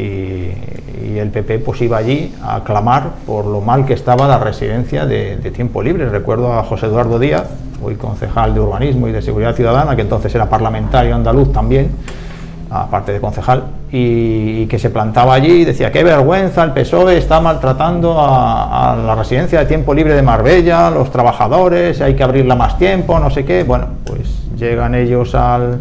y el P P pues iba allí a clamar por lo mal que estaba la residencia de, de tiempo libre. Recuerdo a José Eduardo Díaz, hoy concejal de Urbanismo y de Seguridad Ciudadana, que entonces era parlamentario andaluz también, aparte de concejal, y, y que se plantaba allí y decía: qué vergüenza, el P S O E está maltratando a, a la residencia de tiempo libre de Marbella, los trabajadores, hay que abrirla más tiempo, no sé qué. Bueno, pues llegan ellos al,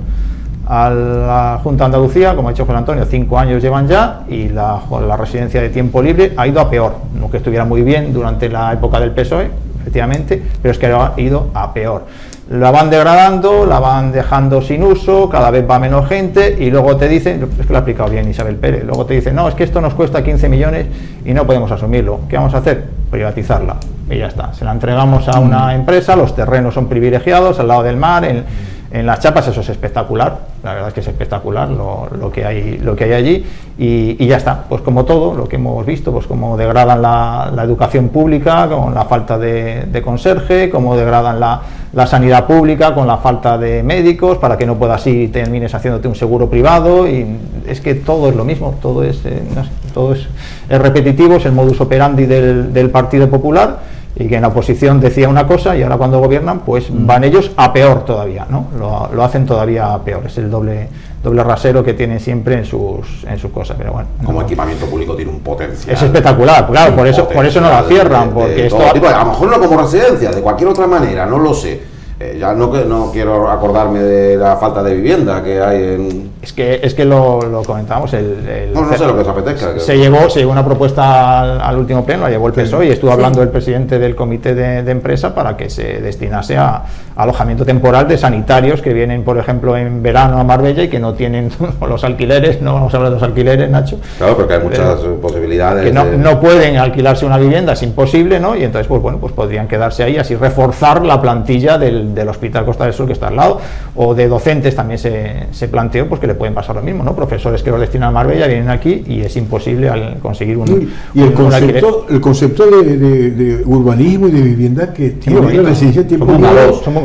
a la Junta de Andalucía, como ha dicho José Antonio, cinco años llevan ya, y la, la residencia de tiempo libre ha ido a peor. No que estuviera muy bien durante la época del P S O E, efectivamente, pero es que ha ido a peor. La van degradando, la van dejando sin uso, cada vez va menos gente, y luego te dicen, es que lo ha explicado bien Isabel Pérez, luego te dicen: no, es que esto nos cuesta quince millones y no podemos asumirlo. ¿Qué vamos a hacer? Privatizarla. Y ya está, se la entregamos a una empresa, los terrenos son privilegiados, al lado del mar, en, en las chapas. Eso es espectacular, la verdad es que es espectacular lo, lo, que, hay, lo que hay allí, y, y ya está. Pues como todo lo que hemos visto, pues como degradan la, la educación pública con la falta de, de conserje, como degradan la, la sanidad pública con la falta de médicos, para que no puedas ir y termines haciéndote un seguro privado. Y es que todo es lo mismo, todo es, eh, no sé, todo es, es repetitivo, es el modus operandi del, del Partido Popular, y que en la oposición decía una cosa y ahora cuando gobiernan pues van ellos a peor todavía, ¿no? Lo, lo hacen todavía peor. Es el doble doble rasero que tienen siempre en sus en sus cosas, pero bueno. Como no, equipamiento público tiene un potencial. Es espectacular, claro, por eso por eso no la cierran, porque de, de esto tipo, a lo mejor no como residencia, de cualquier otra manera, no lo sé. Eh, ya no, no quiero acordarme de la falta de vivienda que hay en... Es que, es que lo, lo comentábamos, el, el no, no sé lo que os apetezca. Se, se, llegó, se llegó una propuesta al, al último pleno, la llevó el P S O E, y estuvo hablando el presidente del comité de, de empresa para que se destinase a, a alojamiento temporal de sanitarios que vienen, por ejemplo, en verano a Marbella y que no tienen los alquileres. No vamos a hablar de los alquileres, Nacho. Claro, porque hay muchas eh, posibilidades. Que no, de... no pueden alquilarse una vivienda, es imposible, ¿no? Y entonces, pues bueno, pues podrían quedarse ahí, así reforzar la plantilla del, del Hospital Costa del Sol que está al lado, o de docentes también se, se planteó pues que le pueden pasar lo mismo, ¿no? Profesores que los destinan a Marbella vienen aquí y es imposible al conseguir un... Y el un, concepto, el concepto de, de, de urbanismo y de vivienda que tiene la residencia de tiempo libre,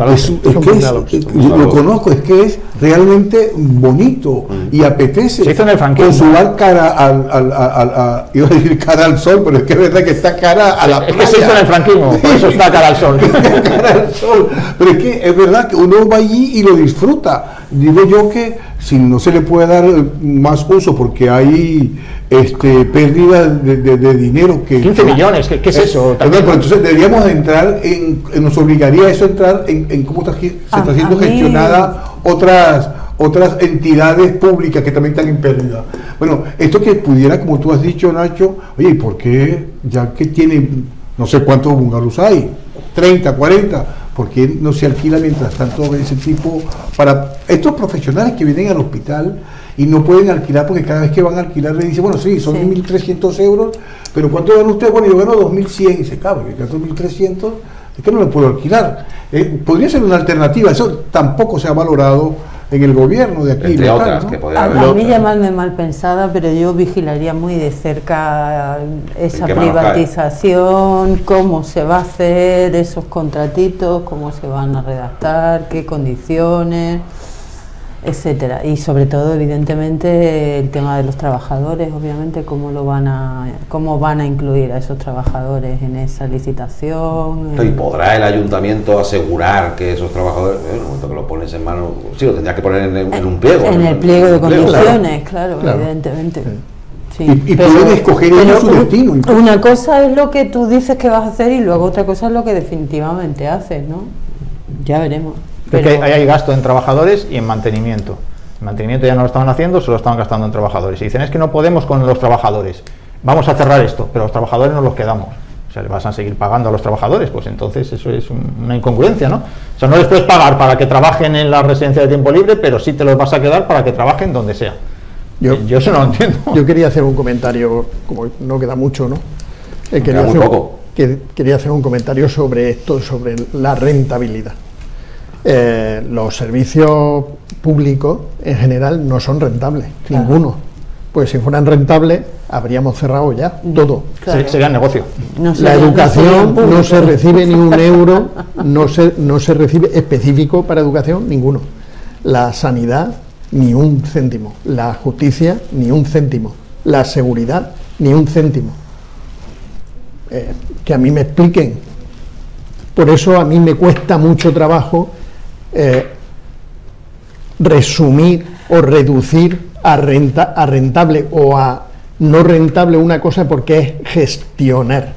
lo conozco, es que es realmente bonito mm. y apetece. Se hizo en el franquismo. Consular cara al, al, al, al, al, iba a decir cara al sol, pero es que es verdad que está cara a la es playa. Que se hizo en el franquismo, por eso está cara al sol. cara al sol. Pero es que es verdad que uno va allí y lo disfruta. digo yo que si no se le puede dar más uso porque hay este, pérdida de, de, de dinero que... quince millones, ¿qué, qué es eso? Pero entonces deberíamos de entrar en, en, nos obligaría eso a entrar en, en cómo está, se está siendo gestionada otras otras entidades públicas que también están en pérdida. Bueno, esto que pudiera, como tú has dicho, Nacho, oye, ¿y por qué, ya que tienen, no sé cuántos bungalows hay, treinta, cuarenta, por qué no se alquila mientras tanto ese tipo para estos profesionales que vienen al hospital y no pueden alquilar porque cada vez que van a alquilar le dicen, bueno, sí, son sí. mil trescientos euros, pero ¿cuánto ganan ustedes? Bueno, yo gano dos mil cien y se cabe, que gano mil trescientos, es que no lo puedo alquilar. Eh, podría ser una alternativa, eso tampoco se ha valorado en el gobierno de aquí. Entre local, otras, ¿no? que podría A, haber. a mí llamarme mal pensada, pero yo vigilaría muy de cerca esa ¿En qué manos privatización, cómo se va a hacer esos contratitos, cómo se van a redactar, qué condiciones, etcétera. Y sobre todo, evidentemente, el tema de los trabajadores, obviamente, cómo lo van a, cómo van a incluir a esos trabajadores en esa licitación. ¿Y podrá el ayuntamiento asegurar que esos trabajadores, en el momento que lo pones en mano, sí, lo tendrías que poner en, en un pliego? En ¿no? el pliego de En un pliego, condiciones, claro, Claro. evidentemente. Sí, Y, y pueden escoger ellos su destino. incluso. Una cosa es lo que tú dices que vas a hacer y luego otra cosa es lo que definitivamente haces, ¿no? Ya veremos. Porque Pero- ahí hay gasto en trabajadores y en mantenimiento. El mantenimiento ya no lo estaban haciendo, se lo estaban gastando en trabajadores. Y dicen, es que no podemos con los trabajadores. Vamos a cerrar esto, pero los trabajadores nos los quedamos. O sea, le vas a seguir pagando a los trabajadores, pues entonces eso es un- una incongruencia, ¿no? O sea, no les puedes pagar para que trabajen en la residencia de tiempo libre, pero sí te los vas a quedar para que trabajen donde sea. Yo- Yo, yo eso no lo entiendo. Yo quería hacer un comentario, como no queda mucho, ¿no? Eh, quería, Queda muy hacer, un- poco. que- quería hacer un comentario sobre esto, sobre la rentabilidad. Eh, los servicios públicos en general no son rentables, Claro. ninguno. Pues si fueran rentables, habríamos cerrado ya todo. Claro. Se- Sería negocio. No La sería- no sería educación público. no se recibe ni un euro, no se, no se recibe específico para educación, ninguno. La sanidad, ni un céntimo. La justicia, ni un céntimo. La seguridad, ni un céntimo. Eh, que a mí me expliquen. Por eso a mí me cuesta mucho trabajo eh, resumir o reducir a, renta, a rentable o a no rentable una cosa, porque es gestionar.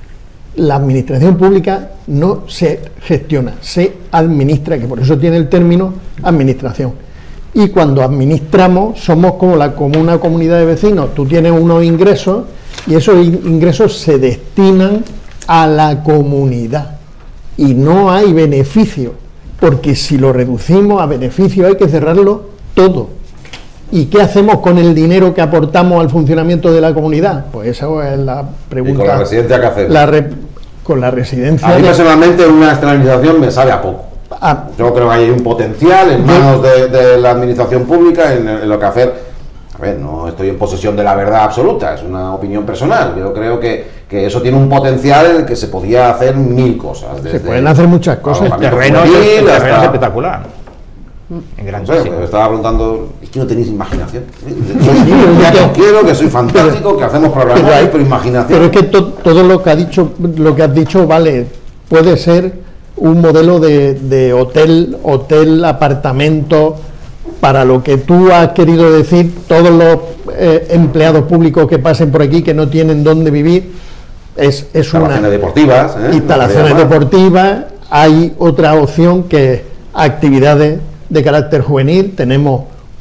La administración pública no se gestiona, se administra, que por eso tiene el término administración. Y cuando administramos somos como, la, como una comunidad de vecinos. Tú tienes unos ingresos y esos in- ingresos se destinan a la comunidad y no hay beneficio, porque si lo reducimos a beneficio hay que cerrarlo todo. ¿Y qué hacemos con el dinero que aportamos al funcionamiento de la comunidad? Pues esa es la pregunta. ¿Y con la residencia qué hacer? La re- con la residencia. A mí de- personalmente una externalización me sabe a poco. Ah, Yo creo que hay un potencial en manos de, de la administración pública en, en lo que hacer. A ver, no estoy en posesión de la verdad absoluta, es una opinión personal. Yo creo que, que eso tiene un potencial en el que se podía hacer mil cosas. se pueden hacer muchas cosas. alojamiento Terreno es, juvenil, el terreno hasta- es espectacular. En No sé, grandísimo. me estaba preguntando, es que no tenéis imaginación. Sí, Ya pero- os quiero, que soy fantástico, que hacemos programas, pero hay- pero imaginación. Pero es que to- todo lo que ha dicho, lo que has dicho, vale, puede ser un modelo de, de hotel, hotel, apartamento, para lo que tú has querido decir, todos los eh, empleados públicos que pasen por aquí que no tienen dónde vivir, es, es una Instalaciones deportivas, ¿eh? instalaciones No podría llamar. deportivas. Hay otra opción que es actividades de carácter juvenil. Tenemos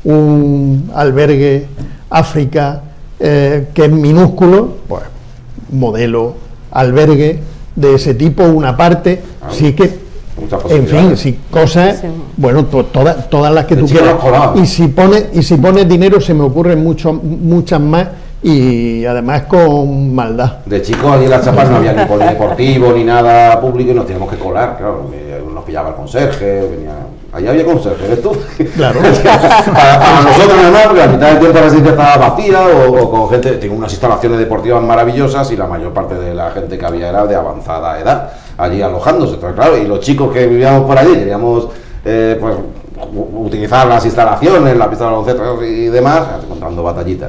un albergue África eh, que es minúsculo, pues modelo albergue de ese tipo, una parte, Ah, sí que, muchas en fin, posibilidades. si cosas, Sí. bueno, to- todas, todas las que De tú chico quieras. los colados. Y si pones, y si pones dinero se me ocurren mucho, muchas más, y además con maldad. De chicos allí en las chapas no había ni polideportivo ni nada público y nos teníamos que colar, claro. Nos pillaba el conserje, venía. Allí había conserje, ¿ves tú? Claro. para, para nosotros nada más, porque la mitad del tiempo la residencia estaba vacía o, o con gente. Tengo unas instalaciones deportivas maravillosas y la mayor parte de la gente que había era de avanzada edad, allí alojándose. Entonces, claro, y los chicos que vivíamos por allí queríamos eh, pues, u- utilizar las instalaciones, la pista de baloncesto y demás, encontrando batallitas.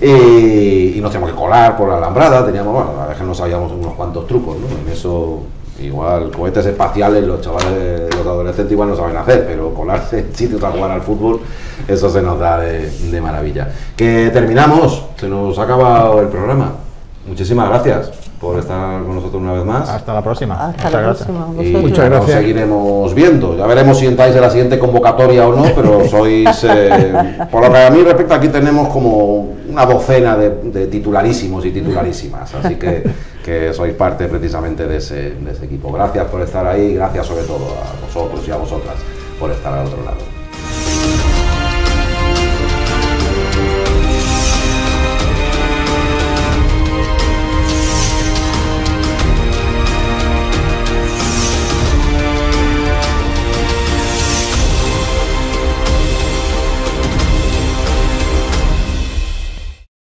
y, y nos teníamos que colar por la alambrada, teníamos, bueno, la verdad es que no sabíamos unos cuantos trucos, ¿no? En eso. Igual cohetes espaciales los chavales, los adolescentes igual no saben hacer, pero colarse en sitios a jugar al fútbol, eso se nos da de, de maravilla. Que terminamos, se nos ha acabado el programa. Muchísimas gracias por estar con nosotros una vez más. Hasta la próxima. Hasta Muchas la gracias. próxima. Y Muchas nos gracias. seguiremos viendo. Ya veremos si entráis en la siguiente convocatoria o no, pero sois, eh, por lo que a mí respecta, aquí tenemos como una docena de, de titularísimos y titularísimas, así que, que sois parte precisamente de ese, de ese equipo. Gracias por estar ahí, gracias sobre todo a vosotros y a vosotras por estar al otro lado.